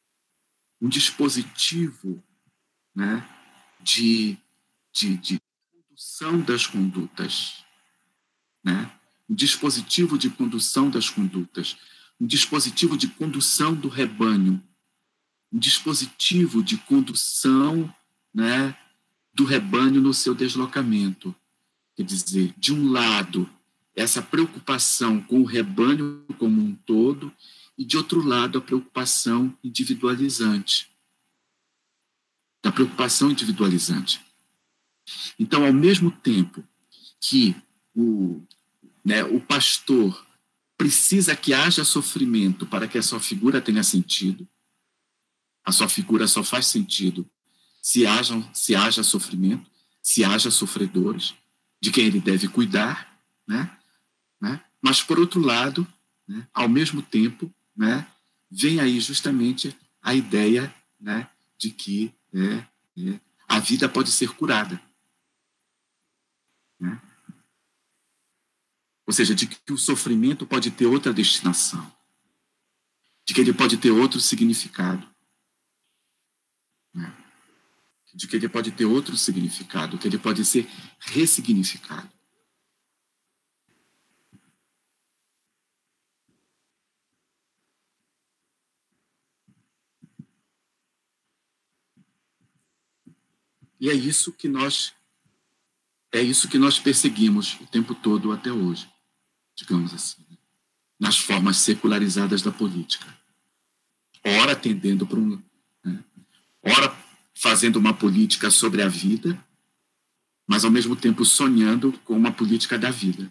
[SPEAKER 2] né, de condução das condutas, né? Um dispositivo de condução das condutas, um dispositivo de condução do rebanho, um dispositivo de condução, né, do rebanho no seu deslocamento. Quer dizer, de um lado, essa preocupação com o rebanho como um todo, e, de outro lado, a preocupação individualizante. Da preocupação individualizante. Então, ao mesmo tempo que o pastor precisa que haja sofrimento para que a sua figura tenha sentido, a sua figura só faz sentido se haja sofrimento, se haja sofredores, de quem ele deve cuidar, né? Mas, por outro lado, né, ao mesmo tempo, né, vem aí justamente a ideia, né, de que a vida pode ser curada. Né? Ou seja, de que o sofrimento pode ter outra destinação, de que ele pode ter outro significado, né? De que ele pode ter outro significado, que ele pode ser ressignificado. E é isso que nós perseguimos o tempo todo até hoje, digamos assim, né? Nas formas secularizadas da política. Ora tendendo para ora fazendo uma política sobre a vida, mas ao mesmo tempo sonhando com uma política da vida.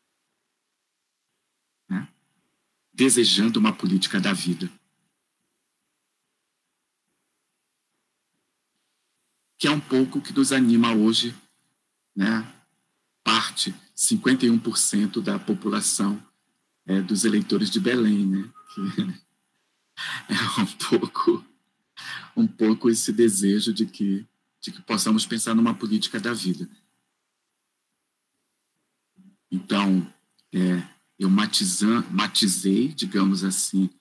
[SPEAKER 2] Né? Desejando uma política da vida. Que é um pouco o que nos anima hoje, né? 51% da população dos eleitores de Belém, né? Que é um pouco esse desejo de que possamos pensar numa política da vida. Então, eu matizei, digamos assim,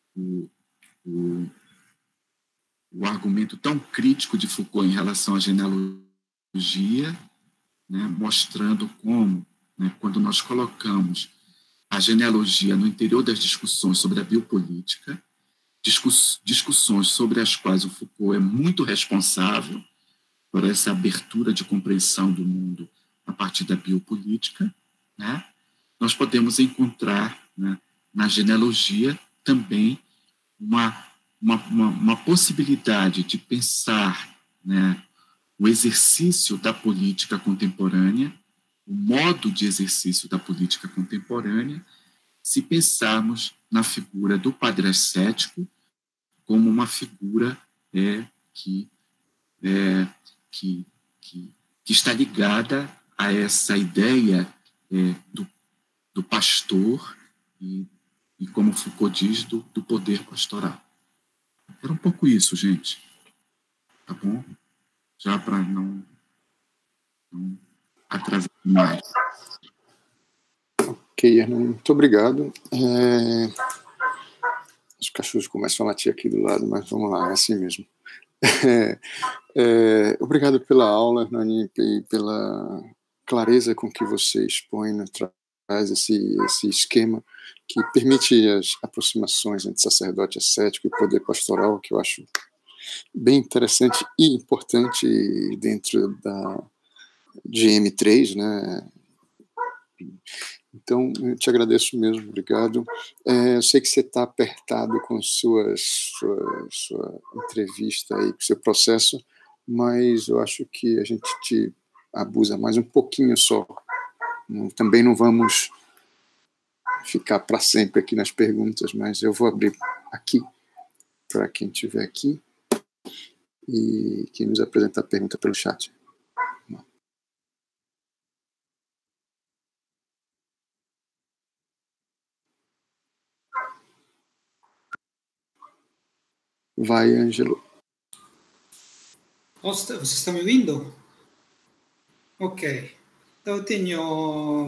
[SPEAKER 2] o argumento tão crítico de Foucault em relação à genealogia, né, mostrando como, né, quando nós colocamos a genealogia no interior das discussões sobre a biopolítica, discussões sobre as quais o Foucault é muito responsável por essa abertura de compreensão do mundo a partir da biopolítica, né, nós podemos encontrar, né, na genealogia também uma possibilidade de pensar, né, o exercício da política contemporânea, o modo de exercício da política contemporânea, se pensarmos na figura do padre ascético como uma figura que está ligada a essa ideia do pastor e, como Foucault diz, do poder pastoral. Era um pouco isso, gente. Tá bom? Já para não atrasar mais.
[SPEAKER 1] Ok, Hernani, muito obrigado. Os cachorros começam a latir aqui do lado, mas vamos lá, é assim mesmo. Obrigado pela aula, Hernani, e pela clareza com que você expõe, né, traz esse esquema que permite as aproximações entre sacerdote ascético e poder pastoral, que eu acho bem interessante e importante dentro de M3, né? Então, eu te agradeço mesmo, obrigado. Eu sei que você está apertado com sua entrevista aí, com seu processo, mas eu acho que a gente te abusa mais um pouquinho só. Também não vamos ficar para sempre aqui nas perguntas, mas eu vou abrir aqui para quem estiver aqui e quem nos apresentar a pergunta pelo chat. Vai, Ângelo.
[SPEAKER 3] Você está me ouvindo? Ok. Então, eu tenho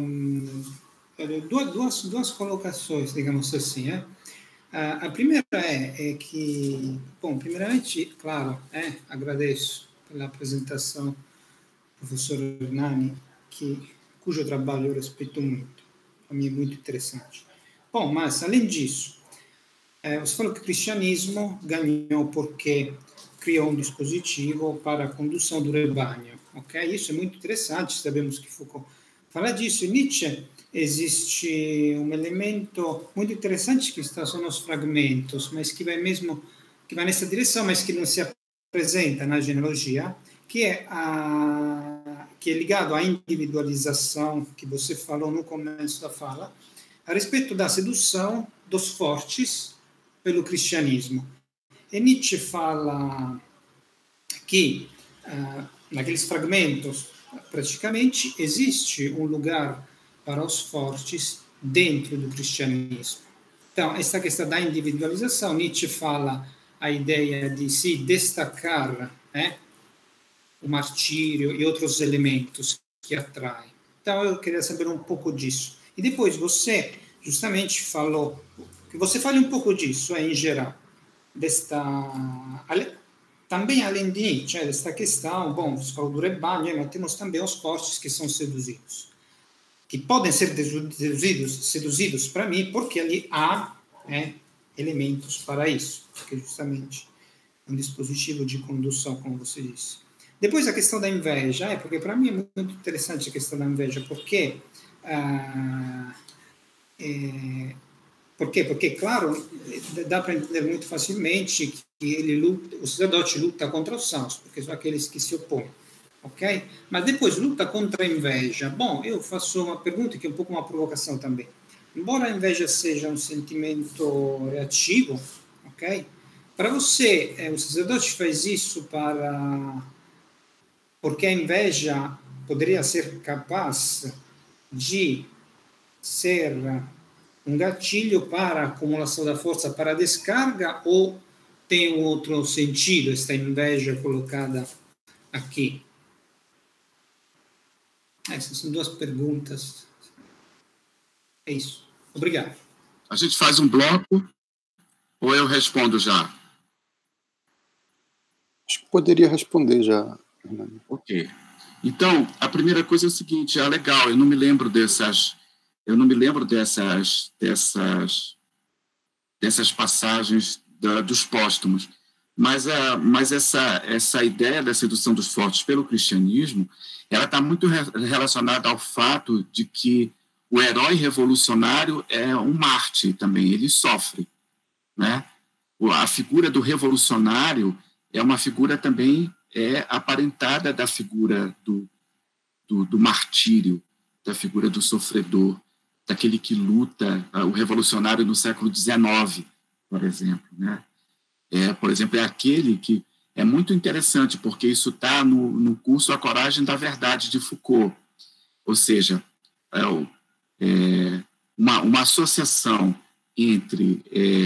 [SPEAKER 3] duas colocações, digamos assim. A primeira é que, bom, primeiramente, claro, agradeço pela apresentação do professor Hernani, cujo trabalho eu respeito muito. Para mim é muito interessante. Bom, mas, além disso, você falou que o cristianismo ganhou porque criou um dispositivo para a condução do rebanho. Okay? Isso é muito interessante, sabemos que Foucault fala disso. Em Nietzsche existe um elemento muito interessante que são os fragmentos, mas que vai nessa direção, mas que não se apresenta na genealogia, que é ligado à individualização que você falou no começo da fala, a respeito da sedução dos fortes pelo cristianismo. E Nietzsche fala que, naqueles fragmentos, praticamente existe um lugar para os fortes dentro do cristianismo. Então, essa questão da individualização, Nietzsche fala a ideia de se destacar, o martírio e outros elementos que atraem. Então, eu queria saber um pouco disso. E depois, você justamente falou, que você fale um pouco disso, em geral, também além de Nietzsche, desta questão, bom, você falou do rebanho, mas temos também os fortes que são seduzidos, que podem ser seduzidos para mim, porque ali há elementos para isso, que é justamente um dispositivo de condução, como você disse. Depois a questão da inveja, porque para mim é muito interessante a questão da inveja, porque Porque, claro, dá para entender muito facilmente que o sacerdote luta contra os sãos, porque são aqueles que se opõem, ok? Mas depois luta contra a inveja. Bom, eu faço uma pergunta que é um pouco uma provocação também. Embora a inveja seja um sentimento reativo, ok? Para você, o sacerdote faz isso porque a inveja poderia ser capaz de ser um gatilho para a acumulação da força para a descarga, ou tem um outro sentido esta inveja colocada aqui? Essas são duas perguntas. É isso. Obrigado.
[SPEAKER 2] A gente faz um bloco ou eu respondo já?
[SPEAKER 1] Acho que poderia responder já, Hernani.
[SPEAKER 2] Ok. Então, a primeira coisa é o seguinte, legal, eu não me lembro dessas passagens dos póstumos, mas essa ideia da sedução dos fortes pelo cristianismo, ela está muito relacionada ao fato de que o herói revolucionário é um Marte também, ele sofre, né? A figura do revolucionário é uma figura também aparentada da figura do martírio, da figura do sofredor, daquele que luta, o revolucionário no século XIX, por exemplo, né? Por exemplo, é aquele que é muito interessante, porque isso está no curso A Coragem da Verdade, de Foucault, ou seja, uma associação entre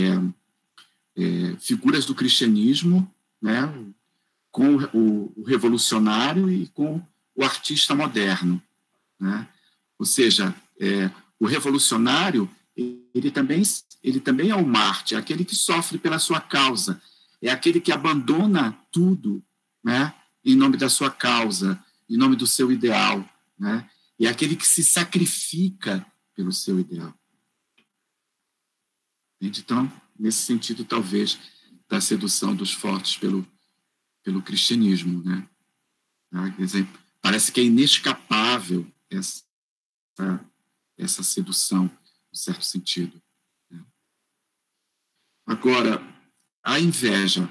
[SPEAKER 2] figuras do cristianismo, né, com o revolucionário e com o artista moderno, né? Ou seja, o revolucionário ele também é um Marte, é aquele que sofre pela sua causa, é aquele que abandona tudo, né, em nome da sua causa, em nome do seu ideal, né? É aquele que se sacrifica pelo seu ideal. Então, nesse sentido, talvez, da sedução dos fortes pelo cristianismo, né? Quer dizer, parece que é inescapável essa sedução, em certo sentido. Né? Agora, a inveja.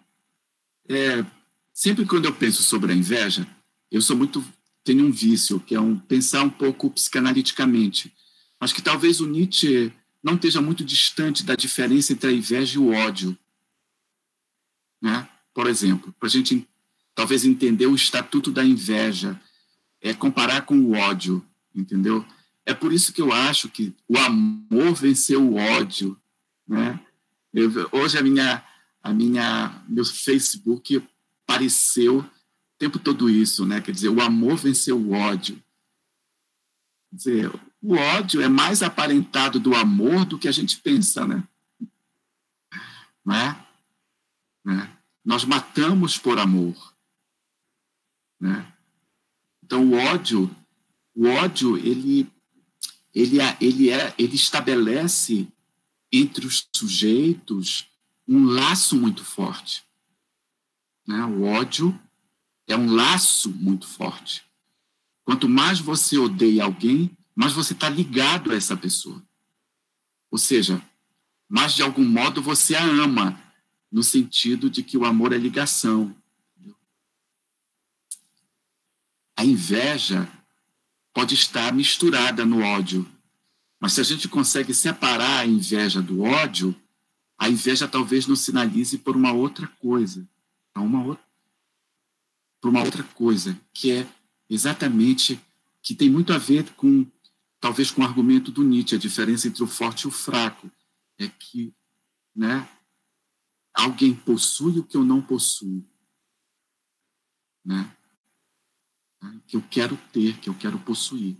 [SPEAKER 2] Sempre quando eu penso sobre a inveja, tenho um vício, que é pensar um pouco psicanaliticamente. Acho que talvez o Nietzsche não esteja muito distante da diferença entre a inveja e o ódio. Né? Por exemplo, para a gente talvez entender o estatuto da inveja, comparar com o ódio, entendeu? É por isso que eu acho que o amor venceu o ódio. Né? Hoje meu Facebook pareceu o tempo todo isso, né? Quer dizer, o amor venceu o ódio. Quer dizer, o ódio é mais aparentado do amor do que a gente pensa, né? Não é? Né? Nós matamos por amor, né? Então o ódio ele estabelece entre os sujeitos um laço muito forte, né? O ódio é um laço muito forte. Quanto mais você odeia alguém, mais você está ligado a essa pessoa. Ou seja, mais de algum modo você a ama, no sentido de que o amor é ligação. A inveja pode estar misturada no ódio, mas se a gente consegue separar a inveja do ódio, a inveja talvez nos sinalize por uma outra coisa, por uma outra coisa, que é exatamente, que tem muito a ver com, talvez com o argumento do Nietzsche, a diferença entre o forte e o fraco, é que, né, alguém possui o que eu não possuo, né, que eu quero ter, que eu quero possuir.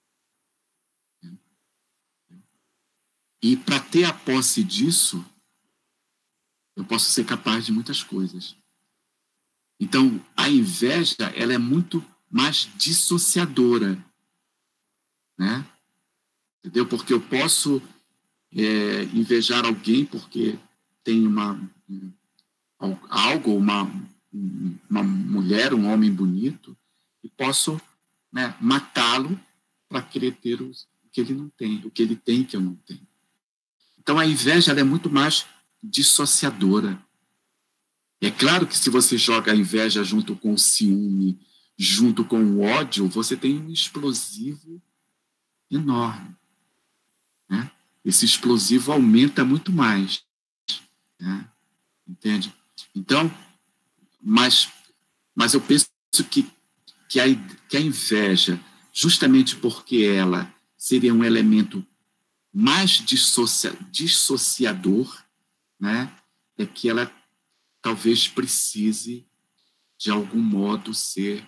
[SPEAKER 2] E para ter a posse disso, eu posso ser capaz de muitas coisas. Então, a inveja, ela é muito mais dissociadora, né? Entendeu? Porque eu posso invejar alguém porque tem uma mulher, um homem bonito, e posso, né, matá-lo para querer ter o que ele não tem, o que ele tem que eu não tenho. Então, a inveja ela é muito mais dissociadora. É claro que se você joga a inveja junto com o ciúme, junto com o ódio, você tem um explosivo enorme. Né? Esse explosivo aumenta muito mais. Né? Entende? Então, mas eu penso que a inveja, justamente porque ela seria um elemento mais dissociador, né? É que ela talvez precise, de algum modo, ser...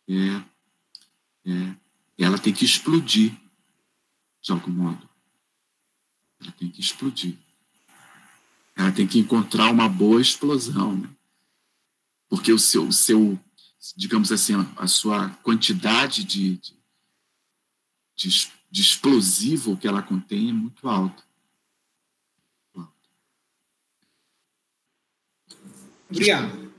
[SPEAKER 2] ela tem que explodir, de algum modo. Ela tem que explodir. Ela tem que encontrar uma boa explosão, né? Porque o seu, digamos assim, a sua quantidade de explosivo que ela contém é muito alta.
[SPEAKER 3] Obrigado.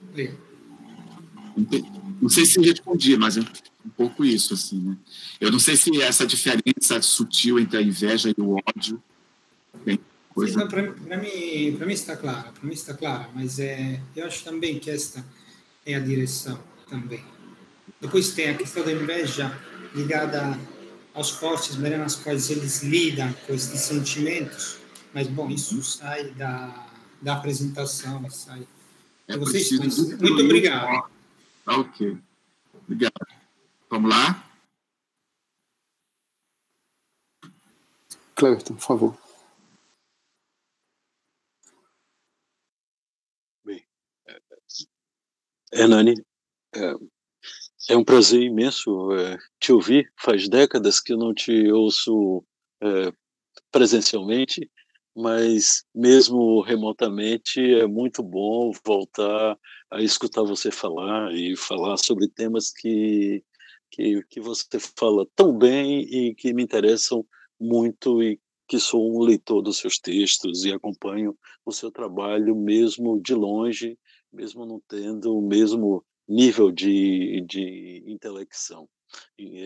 [SPEAKER 2] Não sei se respondi, mas é um pouco isso, assim, né? Eu não sei se essa diferença sutil entre a inveja e o ódio tem coisa...
[SPEAKER 3] Para mim está clara, mas eu acho também que esta é a direção também. Depois tem a questão da inveja ligada aos fortes, maneiras nas quais eles lidam com esses sentimentos, mas, bom, isso sai da apresentação, sai... Vocês, muito obrigado.
[SPEAKER 2] Ok. Obrigado. Vamos lá?
[SPEAKER 1] Cleverton, por favor.
[SPEAKER 4] Bem, Hernani, é um prazer imenso te ouvir. Faz décadas que eu não te ouço presencialmente, mas mesmo remotamente é muito bom voltar a escutar você falar e falar sobre temas que você fala tão bem e que me interessam muito e que sou um leitor dos seus textos e acompanho o seu trabalho mesmo de longe, mesmo não tendo o mesmo nível de intelecção. E,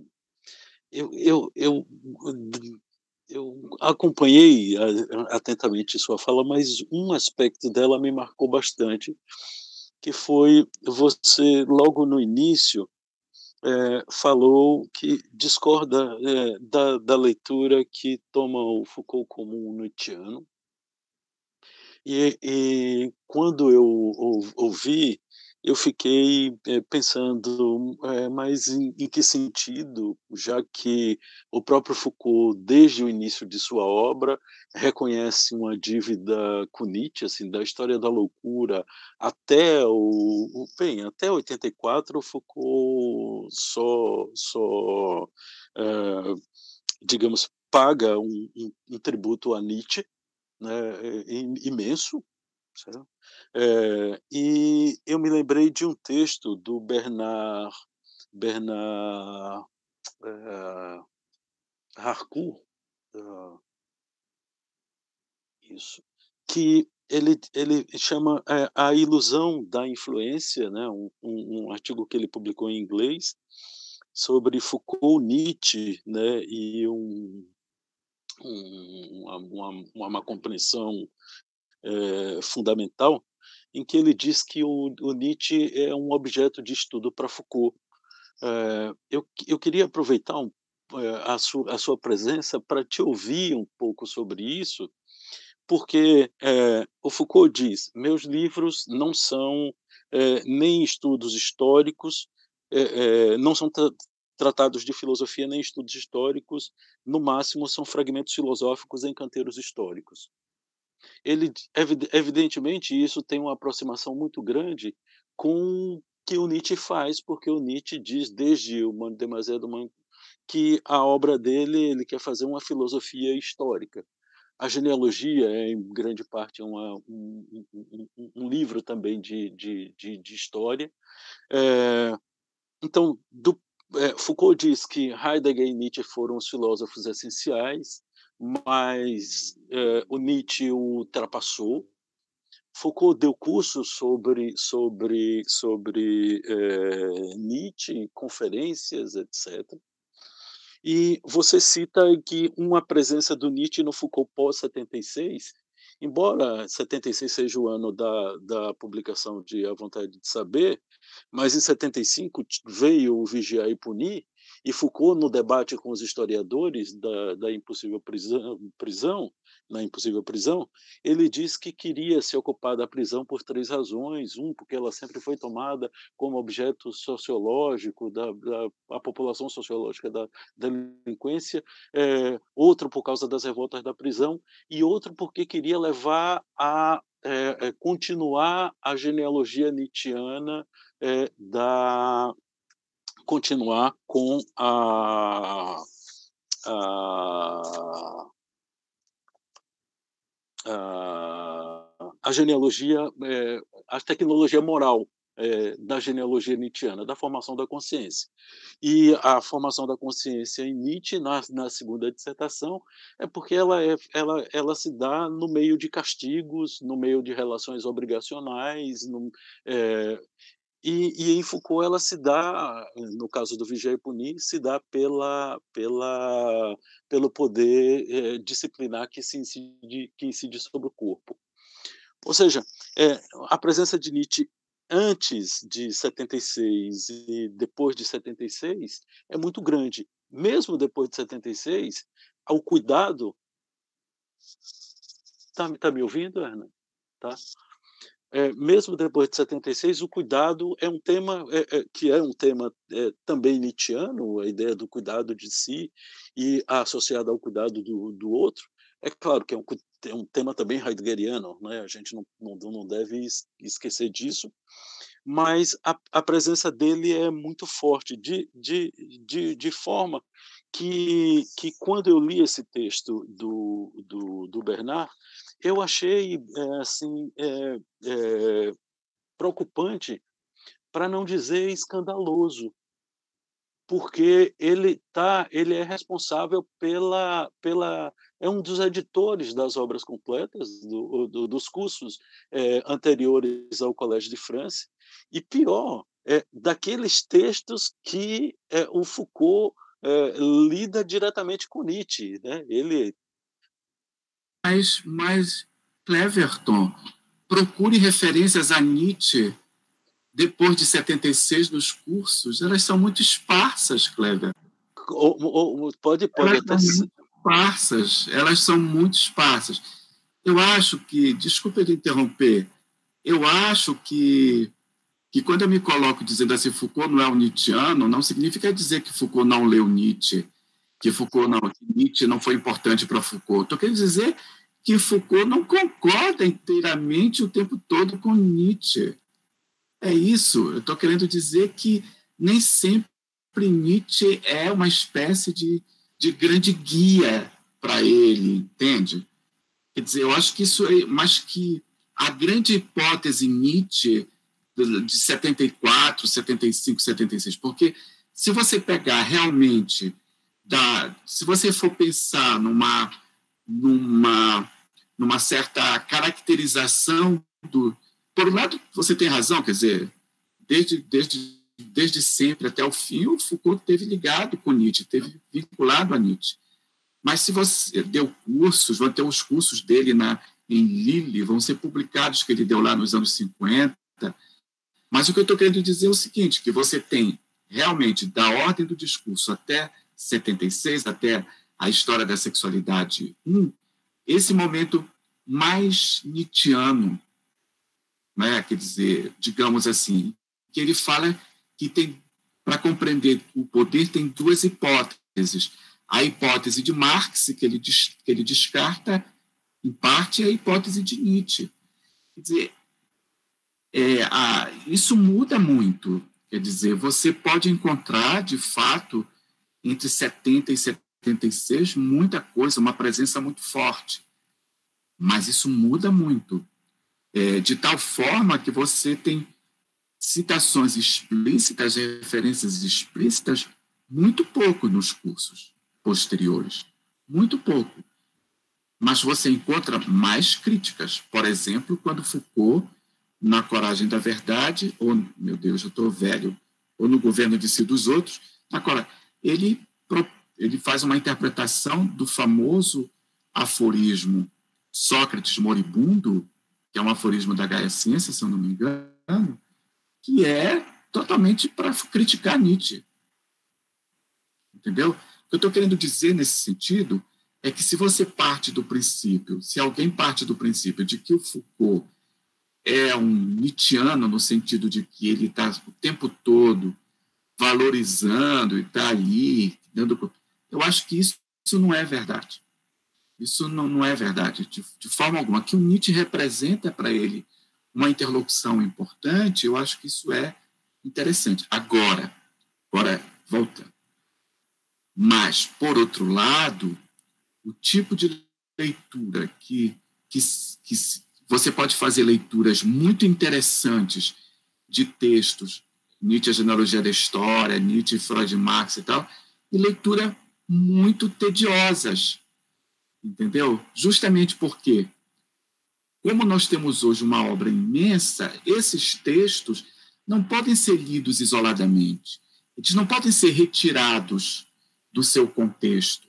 [SPEAKER 4] eu acompanhei atentamente sua fala, mas um aspecto dela me marcou bastante, que foi você, logo no início, falou que discorda da leitura que toma o Foucault como um Nietzscheano. E quando eu ouvi, eu fiquei pensando, mas em que sentido, já que o próprio Foucault, desde o início de sua obra, reconhece uma dívida com Nietzsche, assim, da história da loucura até até 84, o Foucault eh, digamos, paga um tributo a Nietzsche, né, imenso, certo? E eu me lembrei de um texto do Bernard Harcourt, isso, que ele chama A Ilusão da Influência, né, um artigo que ele publicou em inglês sobre Foucault, Nietzsche, né, e uma compreensão fundamental, em que ele diz que o Nietzsche é um objeto de estudo para Foucault. Eu queria aproveitar a sua presença para te ouvir um pouco sobre isso, porque o Foucault diz: meus livros não são nem estudos históricos, não são tratados de filosofia nem estudos históricos, no máximo são fragmentos filosóficos em canteiros históricos. Ele, evidentemente, isso tem uma aproximação muito grande com o que o Nietzsche faz, porque o Nietzsche diz, desde o Monde Demasiado Humain, que a obra dele, ele quer fazer uma filosofia histórica. A genealogia é, em grande parte, um livro também de história. Então, Foucault diz que Heidegger e Nietzsche foram os filósofos essenciais, mas o Nietzsche o ultrapassou. Foucault deu cursos sobre Nietzsche, conferências, etc. E você cita que uma presença do Nietzsche no Foucault pós-76, embora 76 seja o ano da publicação de A Vontade de Saber, mas em 75 veio o Vigiar e Punir, e Foucault, no debate com os historiadores da impossível prisão, na Impossível Prisão, ele diz que queria se ocupar da prisão por 3 razões. Porque ela sempre foi tomada como objeto sociológico da população sociológica da delinquência, outro por causa das revoltas da prisão, e outro porque queria levar a continuar a genealogia nietzschiana, continuar com a genealogia, a tecnologia moral da genealogia nietzschiana, da formação da consciência. E a formação da consciência em Nietzsche, na segunda dissertação, é porque ela se dá no meio de castigos, no meio de relações obrigacionais, e em Foucault ela se dá, no caso do Vigiar e Punir, se dá pelo poder disciplinar que incide sobre o corpo. Ou seja, a presença de Nietzsche antes de 76 e depois de 76 é muito grande. Mesmo depois de 76, o cuidado... Tá me ouvindo, Ana? Tá? Mesmo depois de 76, o cuidado é um tema que é um tema também nietzschiano, a ideia do cuidado de si e associada ao cuidado do outro. É claro que é um tema também heideggeriano, né? A gente não deve esquecer disso, mas a presença dele é muito forte, de forma que quando eu li esse texto do Bernard, eu achei assim, preocupante, para não dizer escandaloso, porque ele é responsável pela é um dos editores das obras completas dos cursos anteriores ao Collège de France, e pior, daqueles textos que o Foucault lida diretamente com Nietzsche, né? Ele...
[SPEAKER 2] Mas Cleverton, procure referências a Nietzsche depois de 76 nos cursos, elas são muito esparsas, Cleverton.
[SPEAKER 4] Pode até ser.
[SPEAKER 2] Elas são muito esparsas. Eu acho que, desculpa de interromper, eu acho que quando eu me coloco dizendo assim, Foucault não é um Nietzscheano, não significa dizer que Foucault não leu Nietzsche, que Nietzsche não foi importante para Foucault. Estou querendo dizer que Foucault não concorda inteiramente o tempo todo com Nietzsche. É isso. Eu estou querendo dizer que nem sempre Nietzsche é uma espécie de grande guia para ele, entende? Quer dizer, eu acho que isso é, mas que a grande hipótese Nietzsche de 74, 75, 76, porque se você pegar realmente, se você for pensar numa certa caracterização por um lado, você tem razão, quer dizer, desde sempre até o fim, o Foucault esteve ligado com Nietzsche, esteve vinculado a Nietzsche. Mas se você deu cursos, vão ter os cursos dele em Lille, vão ser publicados que ele deu lá nos anos 50. Mas o que eu estou querendo dizer é o seguinte, que você tem realmente, da ordem do discurso até 76, até a história da sexualidade 1, esse momento mais nietzschiano, né? Quer dizer, digamos assim, que ele fala que tem, para compreender o poder, tem duas hipóteses. A hipótese de Marx, que ele descarta, em parte, e a hipótese de Nietzsche. Quer dizer, isso muda muito. Quer dizer, você pode encontrar, de fato, entre 70 e 76, muita coisa, uma presença muito forte. Mas isso muda muito. De tal forma que você tem citações explícitas, referências explícitas, muito pouco nos cursos posteriores. Muito pouco. Mas você encontra mais críticas. Por exemplo, quando Foucault, na Coragem da Verdade, ou, meu Deus, eu estou velho, ou no Governo de Si dos Outros, ele faz uma interpretação do famoso aforismo Sócrates moribundo, que é um aforismo da Gaia Ciência, se eu não me engano, que é totalmente para criticar Nietzsche. Entendeu? O que eu estou querendo dizer nesse sentido é que se alguém parte do princípio de que o Foucault é um nietzschiano no sentido de que ele está o tempo todo valorizando e está ali, eu acho que isso não é verdade. Isso não é verdade, de forma alguma. Que o Nietzsche representa para ele uma interlocução importante, eu acho que isso é interessante. Agora voltando. Mas, por outro lado, o tipo de leitura que você pode fazer leituras muito interessantes de textos, Nietzsche, a genealogia da história, Nietzsche, Freud, Marx e tal, e leitura muito tediosas, entendeu? Justamente porque, como nós temos hoje uma obra imensa, esses textos não podem ser lidos isoladamente. Eles não podem ser retirados do seu contexto,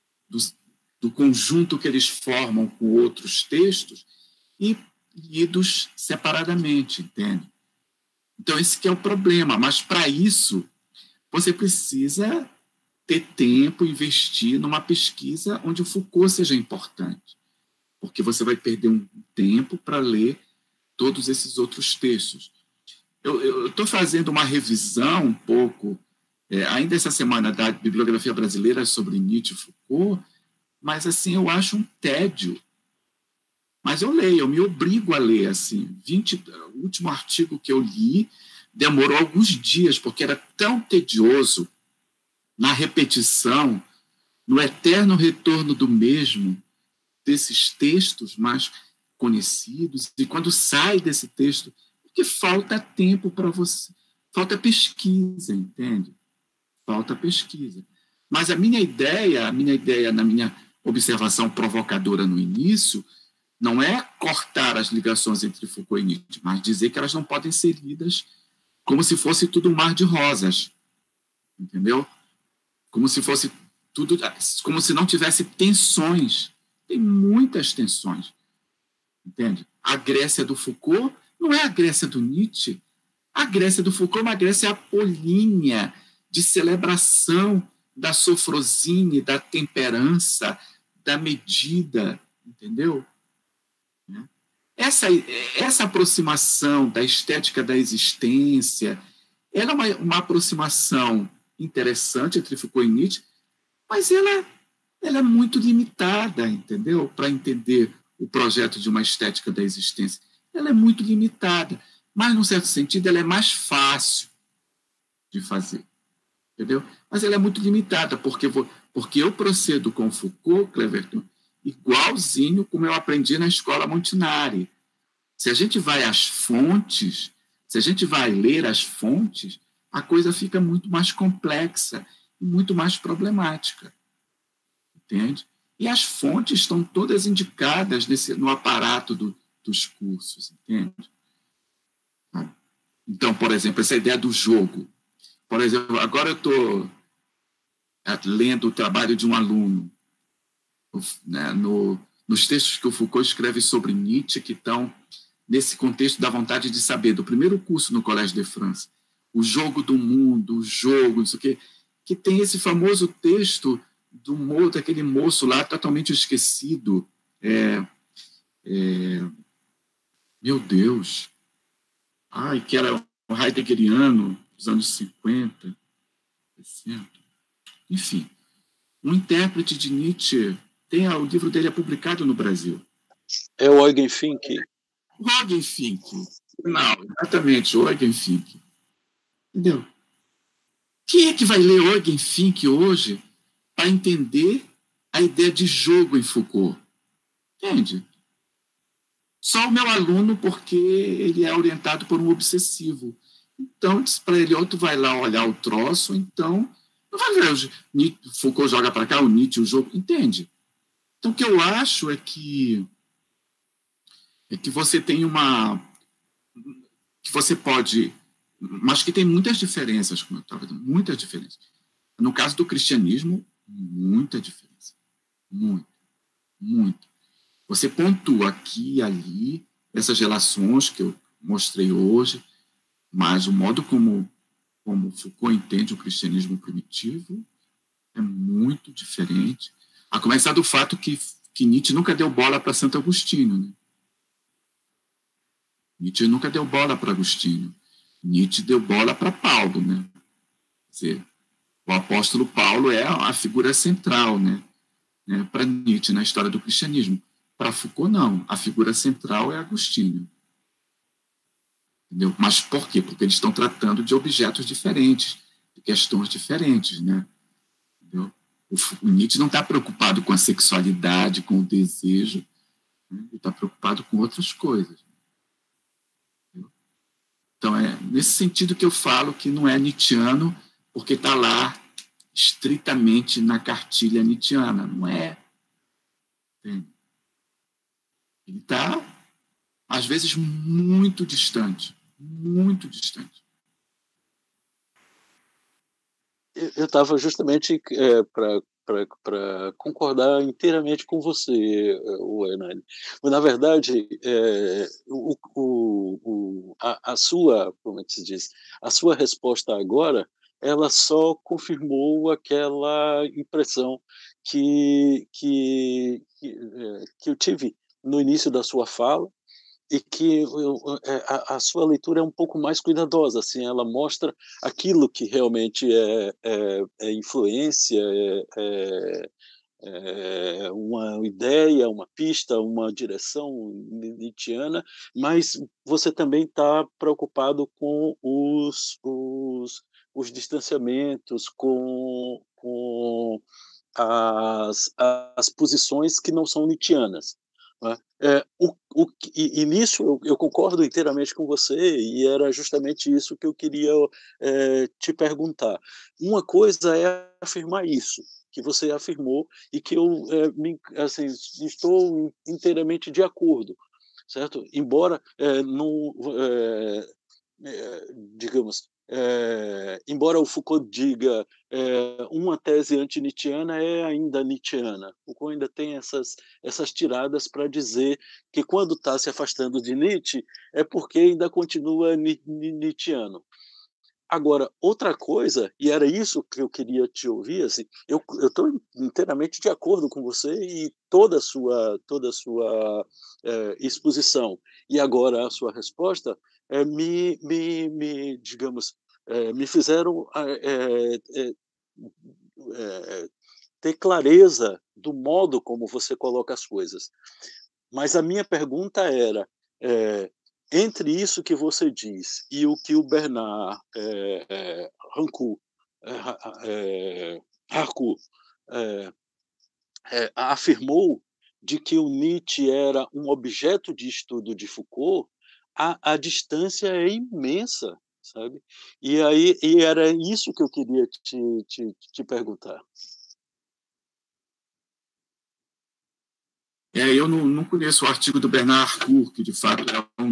[SPEAKER 2] do conjunto que eles formam com outros textos e lidos separadamente, entende? Então, esse que é o problema. Mas, para isso, você precisa ter tempo, investir numa pesquisa onde o Foucault seja importante, porque você vai perder um tempo para ler todos esses outros textos. Eu estou fazendo uma revisão um pouco, ainda essa semana, da bibliografia brasileira sobre Nietzsche e Foucault, mas, assim, eu acho um tédio. Mas eu leio, eu me obrigo a ler. Assim, o último artigo que eu li demorou alguns dias, porque era tão tedioso na repetição, no eterno retorno do mesmo, desses textos mais conhecidos, e quando sai desse texto, porque falta tempo para você, falta pesquisa, entende? Falta pesquisa. Mas a minha ideia na minha observação provocadora no início não é cortar as ligações entre Foucault e Nietzsche, mas dizer que elas não podem ser lidas como se fosse tudo um mar de rosas, entendeu? Como se fosse tudo, como se não tivesse tensões. Tem muitas tensões, entende? A Grécia do Foucault não é a Grécia do Nietzsche. A Grécia do Foucault é uma Grécia apolínea, de celebração da sofrosine, da temperança, da medida, entendeu? Essa aproximação da estética da existência, ela é uma aproximação interessante entre Foucault e Nietzsche, mas ela é muito limitada, entendeu? Para entender o projeto de uma estética da existência. Ela é muito limitada, mas, num certo sentido, ela é mais fácil de fazer, entendeu? Mas ela é muito limitada, porque eu procedo com Foucault, Cleverton, igualzinho como eu aprendi na escola Montinari. Se a gente vai às fontes, se a gente vai ler as fontes, a coisa fica muito mais complexa e muito mais problemática. Entende? E as fontes estão todas indicadas no aparato dos cursos, entende? Então, por exemplo, essa ideia do jogo. Por exemplo, agora eu estou lendo o trabalho de um aluno, né, nos textos que o Foucault escreve sobre Nietzsche, que estão nesse contexto da vontade de saber, do primeiro curso no Collège de France, o jogo do mundo, o jogo, não sei o quê, que tem esse famoso texto daquele moço lá totalmente esquecido. Meu Deus! Que era um heideggeriano dos anos 50, 60. Enfim, um intérprete de Nietzsche, o livro dele é publicado no Brasil.
[SPEAKER 4] É o Eugen Fink.
[SPEAKER 2] Eugen Fink. Não, exatamente, o Eugen Fink. Entendeu? Quem é que vai ler Eugen Fink hoje para entender a ideia de jogo em Foucault? Entende? Só o meu aluno, porque ele é orientado por um obsessivo. Então, diz para ele, tu vai lá olhar o troço, então, não vai ver, Foucault joga para cá, o Nietzsche, o jogo, entende? Então, o que eu acho é que você tem que você pode, mas que tem muitas diferenças, como eu estava dizendo, muitas diferenças. No caso do cristianismo, muita diferença. Muito. Você pontua aqui e ali essas relações que eu mostrei hoje, mas o modo como Foucault entende o cristianismo primitivo é muito diferente. A começar do fato que Nietzsche nunca deu bola para Santo Agostinho. Né? Nietzsche nunca deu bola para Agostinho. Nietzsche deu bola para Paulo. Né? Quer dizer, o apóstolo Paulo é a figura central, né? Para Nietzsche na história do cristianismo. Para Foucault, não. A figura central é Agostinho. Entendeu? Mas por quê? Porque eles estão tratando de objetos diferentes, de questões diferentes. Né? Entendeu? O Nietzsche não está preocupado com a sexualidade, com o desejo. Né? Ele está preocupado com outras coisas. Entendeu? Então, é nesse sentido que eu falo que não é nietzschiano, porque está lá estritamente na cartilha nietzschiana. Não é. Entende? Ele está, às vezes, muito distante. Muito distante.
[SPEAKER 4] Eu estava justamente para concordar inteiramente com você, o Hernani. Mas, na verdade, a sua, como é que se diz, a sua resposta agora, ela só confirmou aquela impressão que eu tive no início da sua fala, e que a sua leitura é um pouco mais cuidadosa, assim, ela mostra aquilo que realmente é influência, é uma ideia, uma pista, uma direção nietzschiana, mas você também está preocupado com os distanciamentos, com as posições que não são nietzschianas. Né? E nisso eu concordo inteiramente com você, e era justamente isso que eu queria te perguntar. Uma coisa é afirmar isso, que você afirmou e que eu assim, estou inteiramente de acordo, certo? Embora não, digamos, embora o Foucault diga uma tese anti-nietzschiana é ainda nietzschiana. Foucault ainda tem essas tiradas para dizer que quando está se afastando de Nietzsche é porque ainda continua nietzschiano. Agora, outra coisa, e era isso que eu queria te ouvir, assim, eu estou inteiramente de acordo com você e toda a sua exposição, e agora a sua resposta, digamos, me fizeram ter clareza do modo como você coloca as coisas. Mas a minha pergunta era, entre isso que você diz e o que o Bernard Harcourt afirmou de que o Nietzsche era um objeto de estudo de Foucault, a distância é imensa, sabe? E era isso que eu queria te perguntar.
[SPEAKER 2] Eu não conheço o artigo do Bernard Harcourt, que de fato é um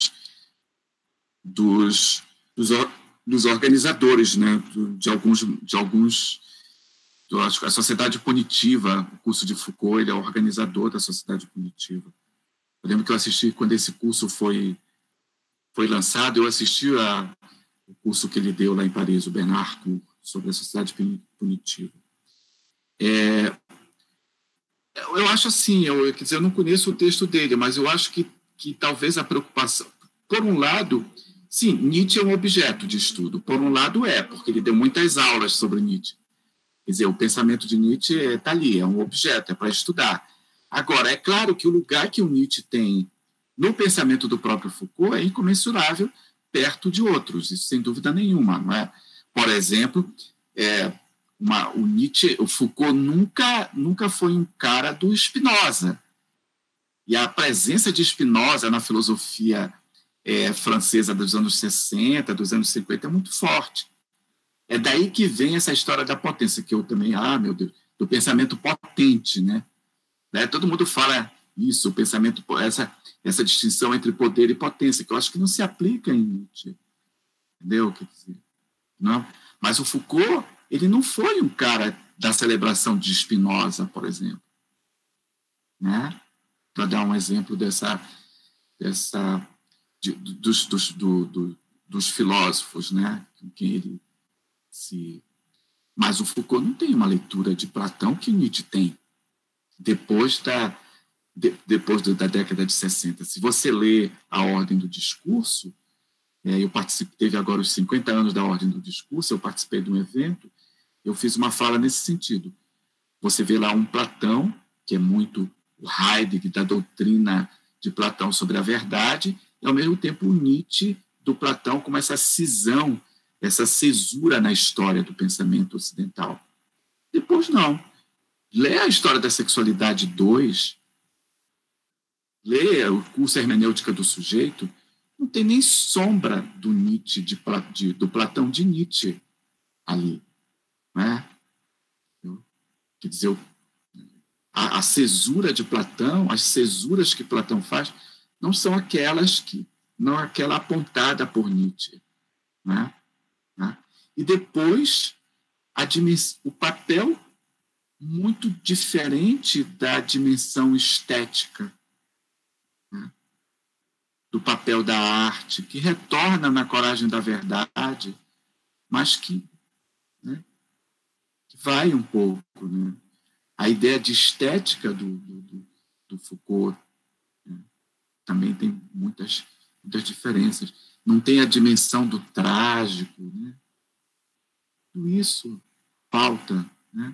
[SPEAKER 2] dos organizadores, né, de alguns acho que a Sociedade Punitiva, o curso de Foucault, ele é o organizador da Sociedade Punitiva. Eu lembro que eu assisti, quando esse curso foi lançado, eu assisti o curso que ele deu lá em Paris, o Bernard Harcourt, sobre a Sociedade Punitiva. Eu acho assim, quer dizer, eu não conheço o texto dele, mas eu acho que talvez a preocupação, por um lado, sim, Nietzsche é um objeto de estudo, por um lado porque ele deu muitas aulas sobre Nietzsche. Quer dizer, o pensamento de Nietzsche está ali, é um objeto, é para estudar. Agora, é claro que o lugar que o Nietzsche tem no pensamento do próprio Foucault é incomensurável perto de outros, isso sem dúvida nenhuma, não é? Por exemplo, o Foucault nunca foi um cara do Spinoza. E a presença de Spinoza na filosofia francesa dos anos 60, dos anos 50, é muito forte. É daí que vem essa história da potência, que eu também, meu Deus, do pensamento potente, né? Todo mundo fala isso, o pensamento, essa distinção entre poder e potência, que eu acho que não se aplica em Nietzsche. Entendeu? Quer dizer, não? Mas o Foucault, ele não foi um cara da celebração de Spinoza, por exemplo. Né? Para dar um exemplo dos filósofos, né? Com quem ele Mas o Foucault não tem uma leitura de Platão que Nietzsche tem, depois da década de 60. Se você lê A Ordem do Discurso, eu teve agora os 50 anos da Ordem do Discurso, eu participei de um evento, eu fiz uma fala nesse sentido. Você vê lá um Platão, que é muito o Heidegger da doutrina de Platão sobre a verdade, e ao mesmo tempo o Nietzsche do Platão como essa cisão, essa cesura na história do pensamento ocidental. Depois, não. Lê a História da Sexualidade 2, lê o curso Hermenêutica do Sujeito, não tem nem sombra do Nietzsche, do Platão de Nietzsche ali. Né? Quer dizer, a cesura de Platão, as cesuras que Platão faz, não são aquela apontada por Nietzsche. Né? E depois, o papel muito diferente da dimensão estética, né? Do papel da arte, que retorna na Coragem da Verdade, mas que vai um pouco. Né? A ideia de estética do Foucault, né? Também tem muitas diferenças. Não tem a dimensão do trágico, né? Tudo isso falta, né?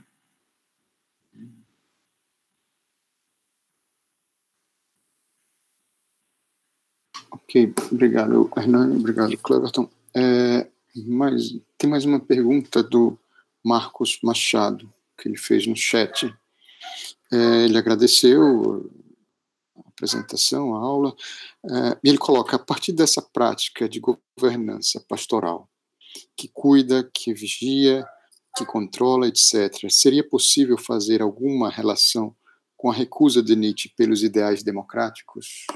[SPEAKER 1] Ok, obrigado, Hernani, obrigado, Cleverton. Tem mais uma pergunta do Marcos Machado, que ele fez no chat. Ele agradeceu a apresentação, a aula, e ele coloca, a partir dessa prática de governança pastoral, que cuida, que vigia, que controla, etc., seria possível fazer alguma relação com a recusa de Nietzsche pelos ideais democráticos?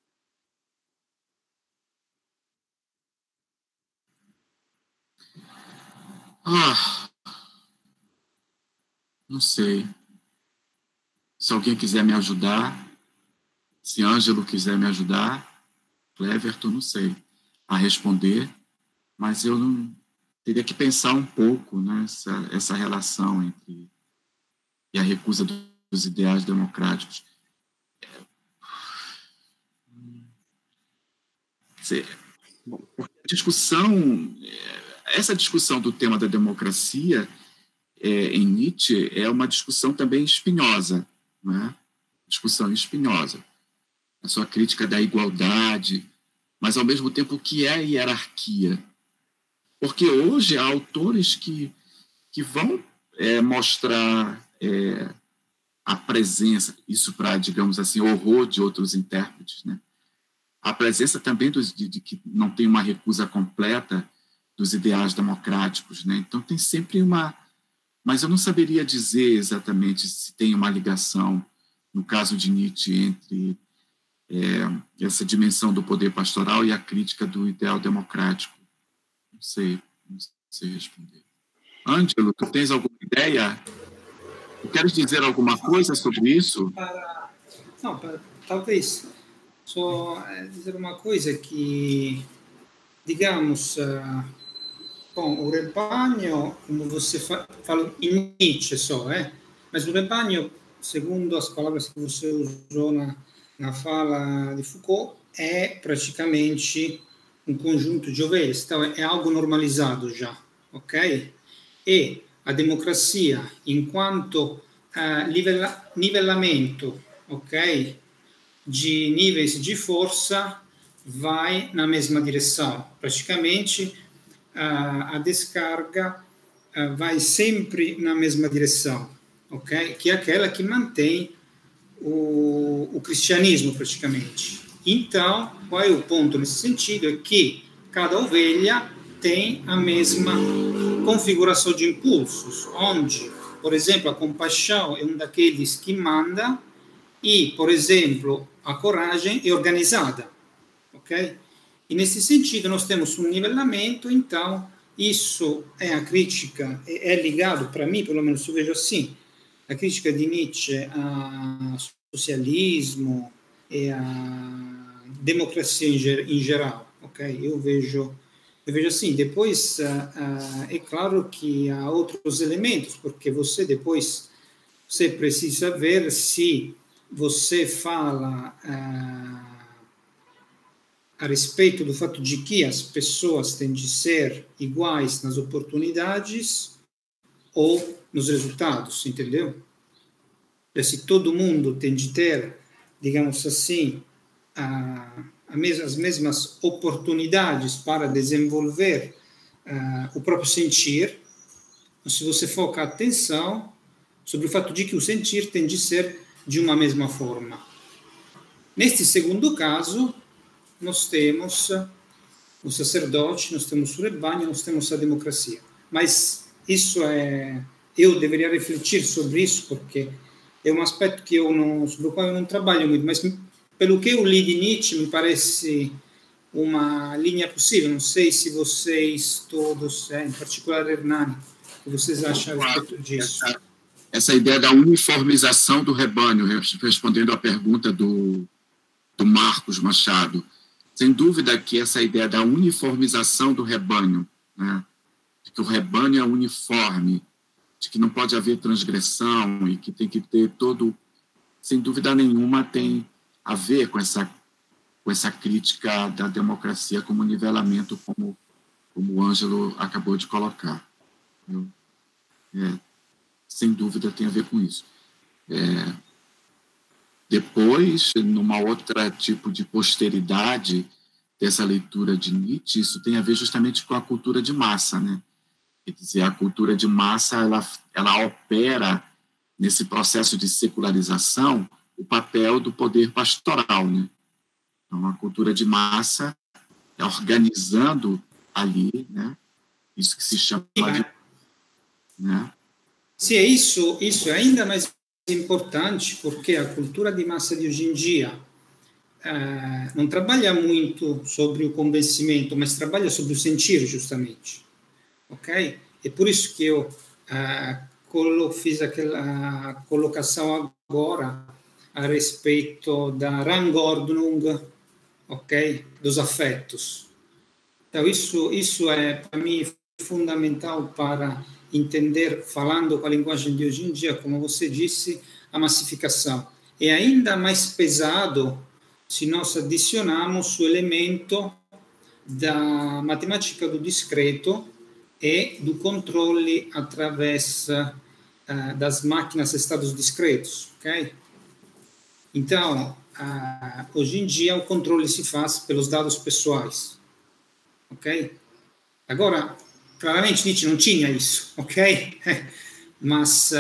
[SPEAKER 2] Não sei. Se alguém quiser me ajudar, se Ângelo quiser me ajudar, Cleverton, não sei, a responder, mas eu não teria que pensar um pouco, né, essa relação entre e a recusa dos ideais democráticos. Essa discussão do tema da democracia em Nietzsche é uma discussão também espinhosa, né? Discussão espinhosa. A sua crítica da igualdade, mas, ao mesmo tempo, o que é a hierarquia? Porque hoje há autores que vão mostrar a presença, isso para, digamos assim, horror de outros intérpretes, né? A presença também de que não tem uma recusa completa dos ideais democráticos, né? Então tem sempre uma... Mas eu não saberia dizer exatamente se tem uma ligação, no caso de Nietzsche, entre essa dimensão do poder pastoral e a crítica do ideal democrático. Não sei responder. Ângelo, tu tens alguma ideia? Tu queres dizer alguma coisa sobre isso?
[SPEAKER 3] Talvez só dizer uma coisa que, digamos, bom, o rebanho, como você falou em Nietzsche só, mas o rebanho, segundo as palavras que você usou na fala de Foucault, é praticamente um conjunto de ovelhas, então é algo normalizado já, ok? E a democracia, enquanto nivelamento, ok, de níveis de força, vai na mesma direção. Praticamente, a descarga vai sempre na mesma direção, ok? Que é aquela que mantém o cristianismo, praticamente. Então, qual é o ponto nesse sentido? É que cada ovelha tem a mesma configuração de impulsos, onde, por exemplo, a compaixão é um daqueles que manda e, por exemplo, a coragem é organizada, ok? E nesse sentido nós temos um nivelamento, então isso é a crítica, é ligado para mim, pelo menos eu vejo assim, a crítica de Nietzsche ao socialismo e à democracia em geral, ok? Eu vejo assim. Depois, é claro que há outros elementos, porque você precisa ver se você fala a respeito do fato de que as pessoas têm de ser iguais nas oportunidades ou nos resultados, entendeu? Se todo mundo tem de ter, digamos assim, as mesmas oportunidades para desenvolver o próprio sentir, se você foca a atenção sobre o fato de que o sentir tem de ser de uma mesma forma. Neste segundo caso, nós temos o sacerdote, nós temos o rebanho, nós temos a democracia. Mas isso eu deveria refletir sobre isso, porque é um aspecto sobre o qual eu não trabalho muito, mas pelo que eu li de Nietzsche, me parece uma linha possível. Não sei se vocês todos, em particular Hernani, o que vocês acham a respeito disso.
[SPEAKER 2] Essa ideia da uniformização do rebanho, respondendo à pergunta do Marcos Machado, sem dúvida que essa ideia da uniformização do rebanho, né, de que o rebanho é uniforme, de que não pode haver transgressão e que tem que ter sem dúvida nenhuma, tem a ver com essa crítica da democracia como nivelamento, como o Ângelo acabou de colocar. Sem dúvida tem a ver com isso. Depois, numa outra tipo de posteridade dessa leitura de Nietzsche, isso tem a ver justamente com a cultura de massa, né? Quer dizer, a cultura de massa ela opera nesse processo de secularização o papel do poder pastoral, né? Então, a cultura de massa é organizando ali, né? Isso que se chama de... né?
[SPEAKER 3] Sim, isso é ainda mais importante porque a cultura de massa de hoje em dia não trabalha muito sobre o convencimento, mas trabalha sobre o sentir, justamente. Ok? É por isso que eu fiz aquela colocação agora a respeito da rangordnung, ok? Dos afetos. Então, isso é, para mim, fundamental para entender, falando com a linguagem de hoje em dia, como você disse, a massificação. É ainda mais pesado se nós adicionarmos o elemento da matemática do discreto e do controle através das máquinas estados discretos, ok? Então, hoje em dia o controle se faz pelos dados pessoais, ok? Agora, claramente Nietzsche não tinha isso, ok? Mas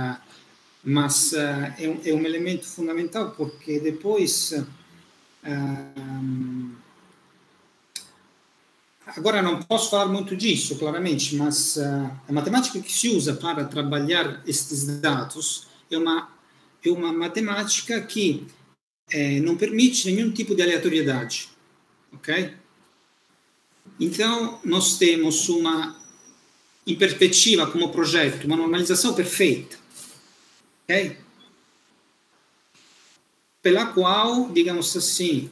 [SPEAKER 3] é um elemento fundamental porque depois agora não posso falar muito disso, claramente, mas a matemática que se usa para trabalhar estes dados é uma matemática que não permite nenhum tipo de aleatoriedade, ok? Então, nós temos em perspectiva como projeto, uma normalização perfeita, ok? Pela qual, digamos assim,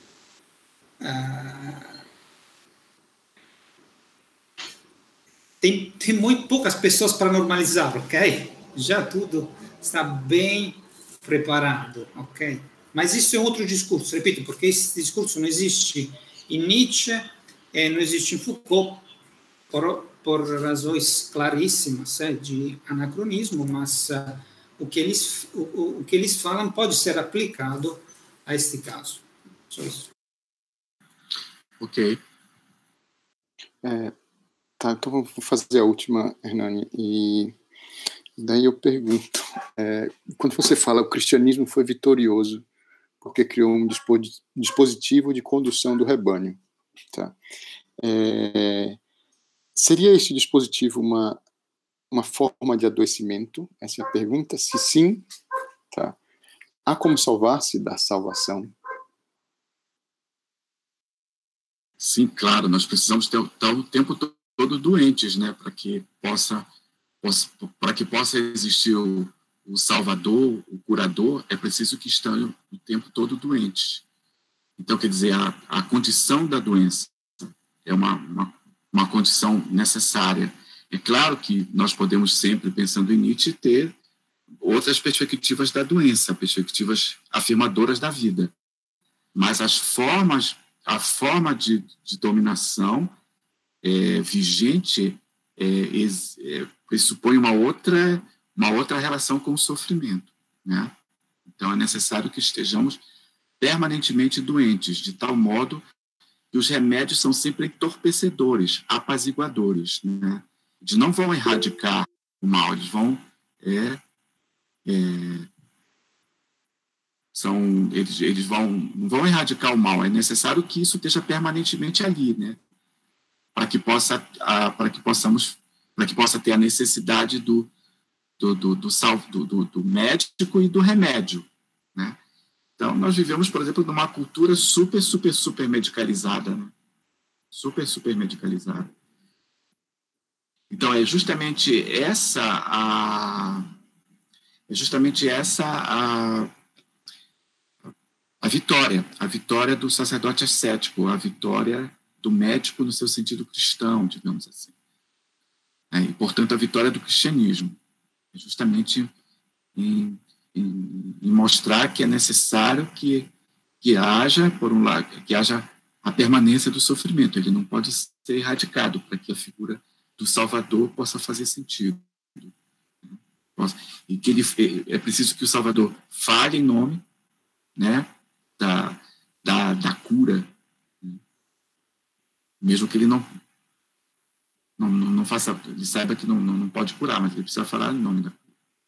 [SPEAKER 3] tem muito poucas pessoas para normalizar, ok? Já tudo está bem preparado, ok? Mas isso é outro discurso, repito, porque esse discurso não existe em Nietzsche, não existe em Foucault, por razões claríssimas de anacronismo, mas o que eles falam pode ser aplicado a este caso. Só isso.
[SPEAKER 2] Ok.
[SPEAKER 1] Tá, então vou fazer a última, Hernani, e daí eu pergunto, quando você fala o cristianismo foi vitorioso porque criou um dispositivo de condução do rebanho, tá? Seria esse dispositivo uma forma de adoecimento? Essa é a pergunta. Se sim, tá. Há como salvar-se da salvação?
[SPEAKER 2] Sim, claro, nós precisamos estar o tempo todo doentes, né, para que possa existir o Salvador, o curador, é preciso que estejam o tempo todo doentes. Então, quer dizer, a condição da doença é uma condição necessária. É claro que nós podemos sempre, pensando em Nietzsche, ter outras perspectivas da doença, perspectivas afirmadoras da vida. Mas a forma de dominação vigente pressupõe uma outra relação com o sofrimento, né? Então, é necessário que estejamos permanentemente doentes, de tal modo que os remédios são sempre entorpecedores, apaziguadores, né? Eles não vão erradicar o mal, eles vão não vão erradicar o mal, é necessário que isso esteja permanentemente ali, né? Para que possa ter a necessidade do médico e do remédio, né? Então, nós vivemos, por exemplo, numa cultura super medicalizada, né? Super medicalizada. Então, é justamente essa a vitória do sacerdote ascético, a vitória do médico no seu sentido cristão, digamos assim. E, portanto, a vitória do cristianismo. É justamente em mostrar que é necessário que haja, por um lado, que haja a permanência do sofrimento. Ele não pode ser erradicado para que a figura do Salvador possa fazer sentido. E que é preciso que o Salvador fale em nome, né, da cura, mesmo que ele não faça, ele saiba que não pode curar, mas ele precisa falar em nome da cura.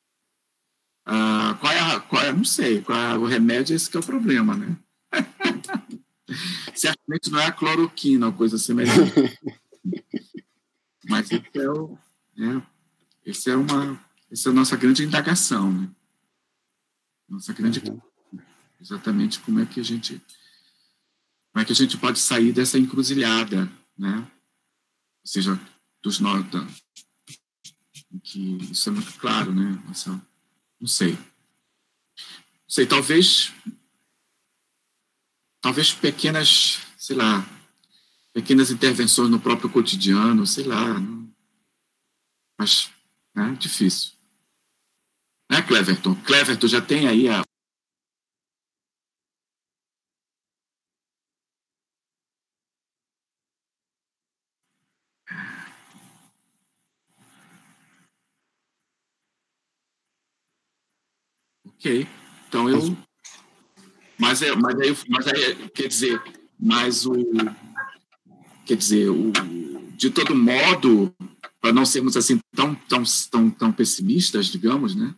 [SPEAKER 2] Não sei, qual é o remédio, esse que é o problema, né? Certamente não é a cloroquina ou coisa semelhante. Mas esse essa é a nossa grande indagação, né? Nossa grande exatamente como é que a gente pode sair dessa encruzilhada, né? Ou seja, dos nós, que isso é muito claro, né? Não sei, talvez pequenas, sei lá, pequenas intervenções no próprio cotidiano, sei lá, mas é difícil. Né, Cleverton? Cleverton já tem aí a... Ok, então eu... Mas aí, quer dizer, de todo modo, para não sermos assim tão pessimistas, digamos, né?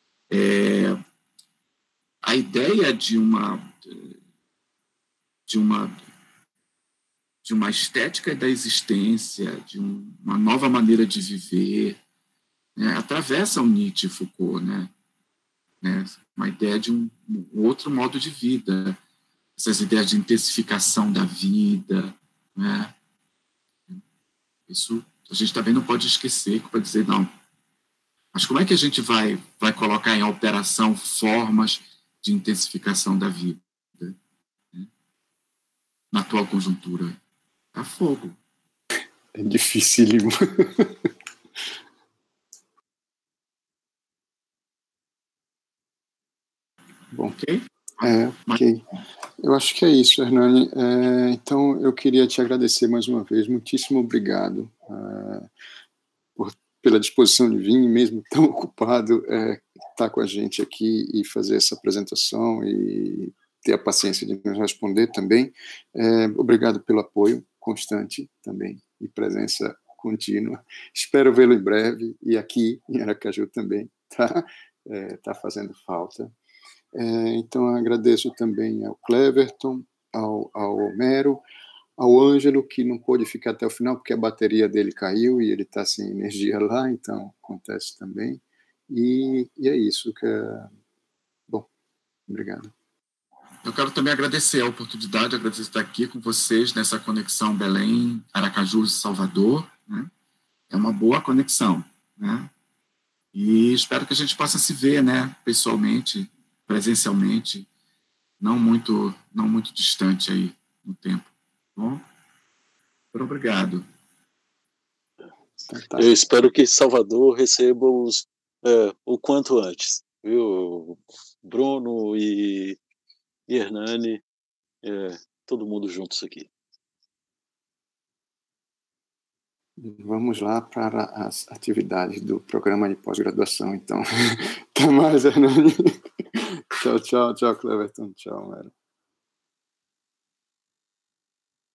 [SPEAKER 2] A ideia de uma estética da existência, de uma nova maneira de viver, né? Atravessa o Nietzsche e Foucault, né? Uma ideia de um outro modo de vida, essas ideias de intensificação da vida, né? Isso a gente também não pode esquecer para dizer não. Mas como é que a gente vai colocar em operação formas de intensificação da vida, né? Na atual conjuntura? Tá fogo.
[SPEAKER 1] É dificílimo. Bom, ok. Eu acho que é isso, Hernani. Então, eu queria te agradecer mais uma vez. Muitíssimo obrigado pela disposição de vir, mesmo tão ocupado, estar com a gente aqui e fazer essa apresentação e ter a paciência de nos responder também. Obrigado pelo apoio constante também e presença contínua. Espero vê-lo em breve e aqui em Aracaju também, tá? Tá fazendo falta. Então, agradeço também ao Cleverton, ao Homero, ao Ângelo, que não pôde ficar até o final porque a bateria dele caiu e ele está sem energia lá, então acontece também. E é isso. Bom, obrigado.
[SPEAKER 2] Eu quero também agradecer a oportunidade, agradecer estar aqui com vocês nessa conexão Belém, Aracaju e Salvador, né? É uma boa conexão, né? E espero que a gente possa se ver, né, pessoalmente, presencialmente, não muito distante aí no tempo. Bom, muito obrigado.
[SPEAKER 4] Eu espero que Salvador receba o quanto antes, viu? Bruno e Hernani, todo mundo juntos aqui.
[SPEAKER 1] Vamos lá para as atividades do programa de pós-graduação, então. Até mais, Hernani. Tchau, Cleverton. Tchau, Mero.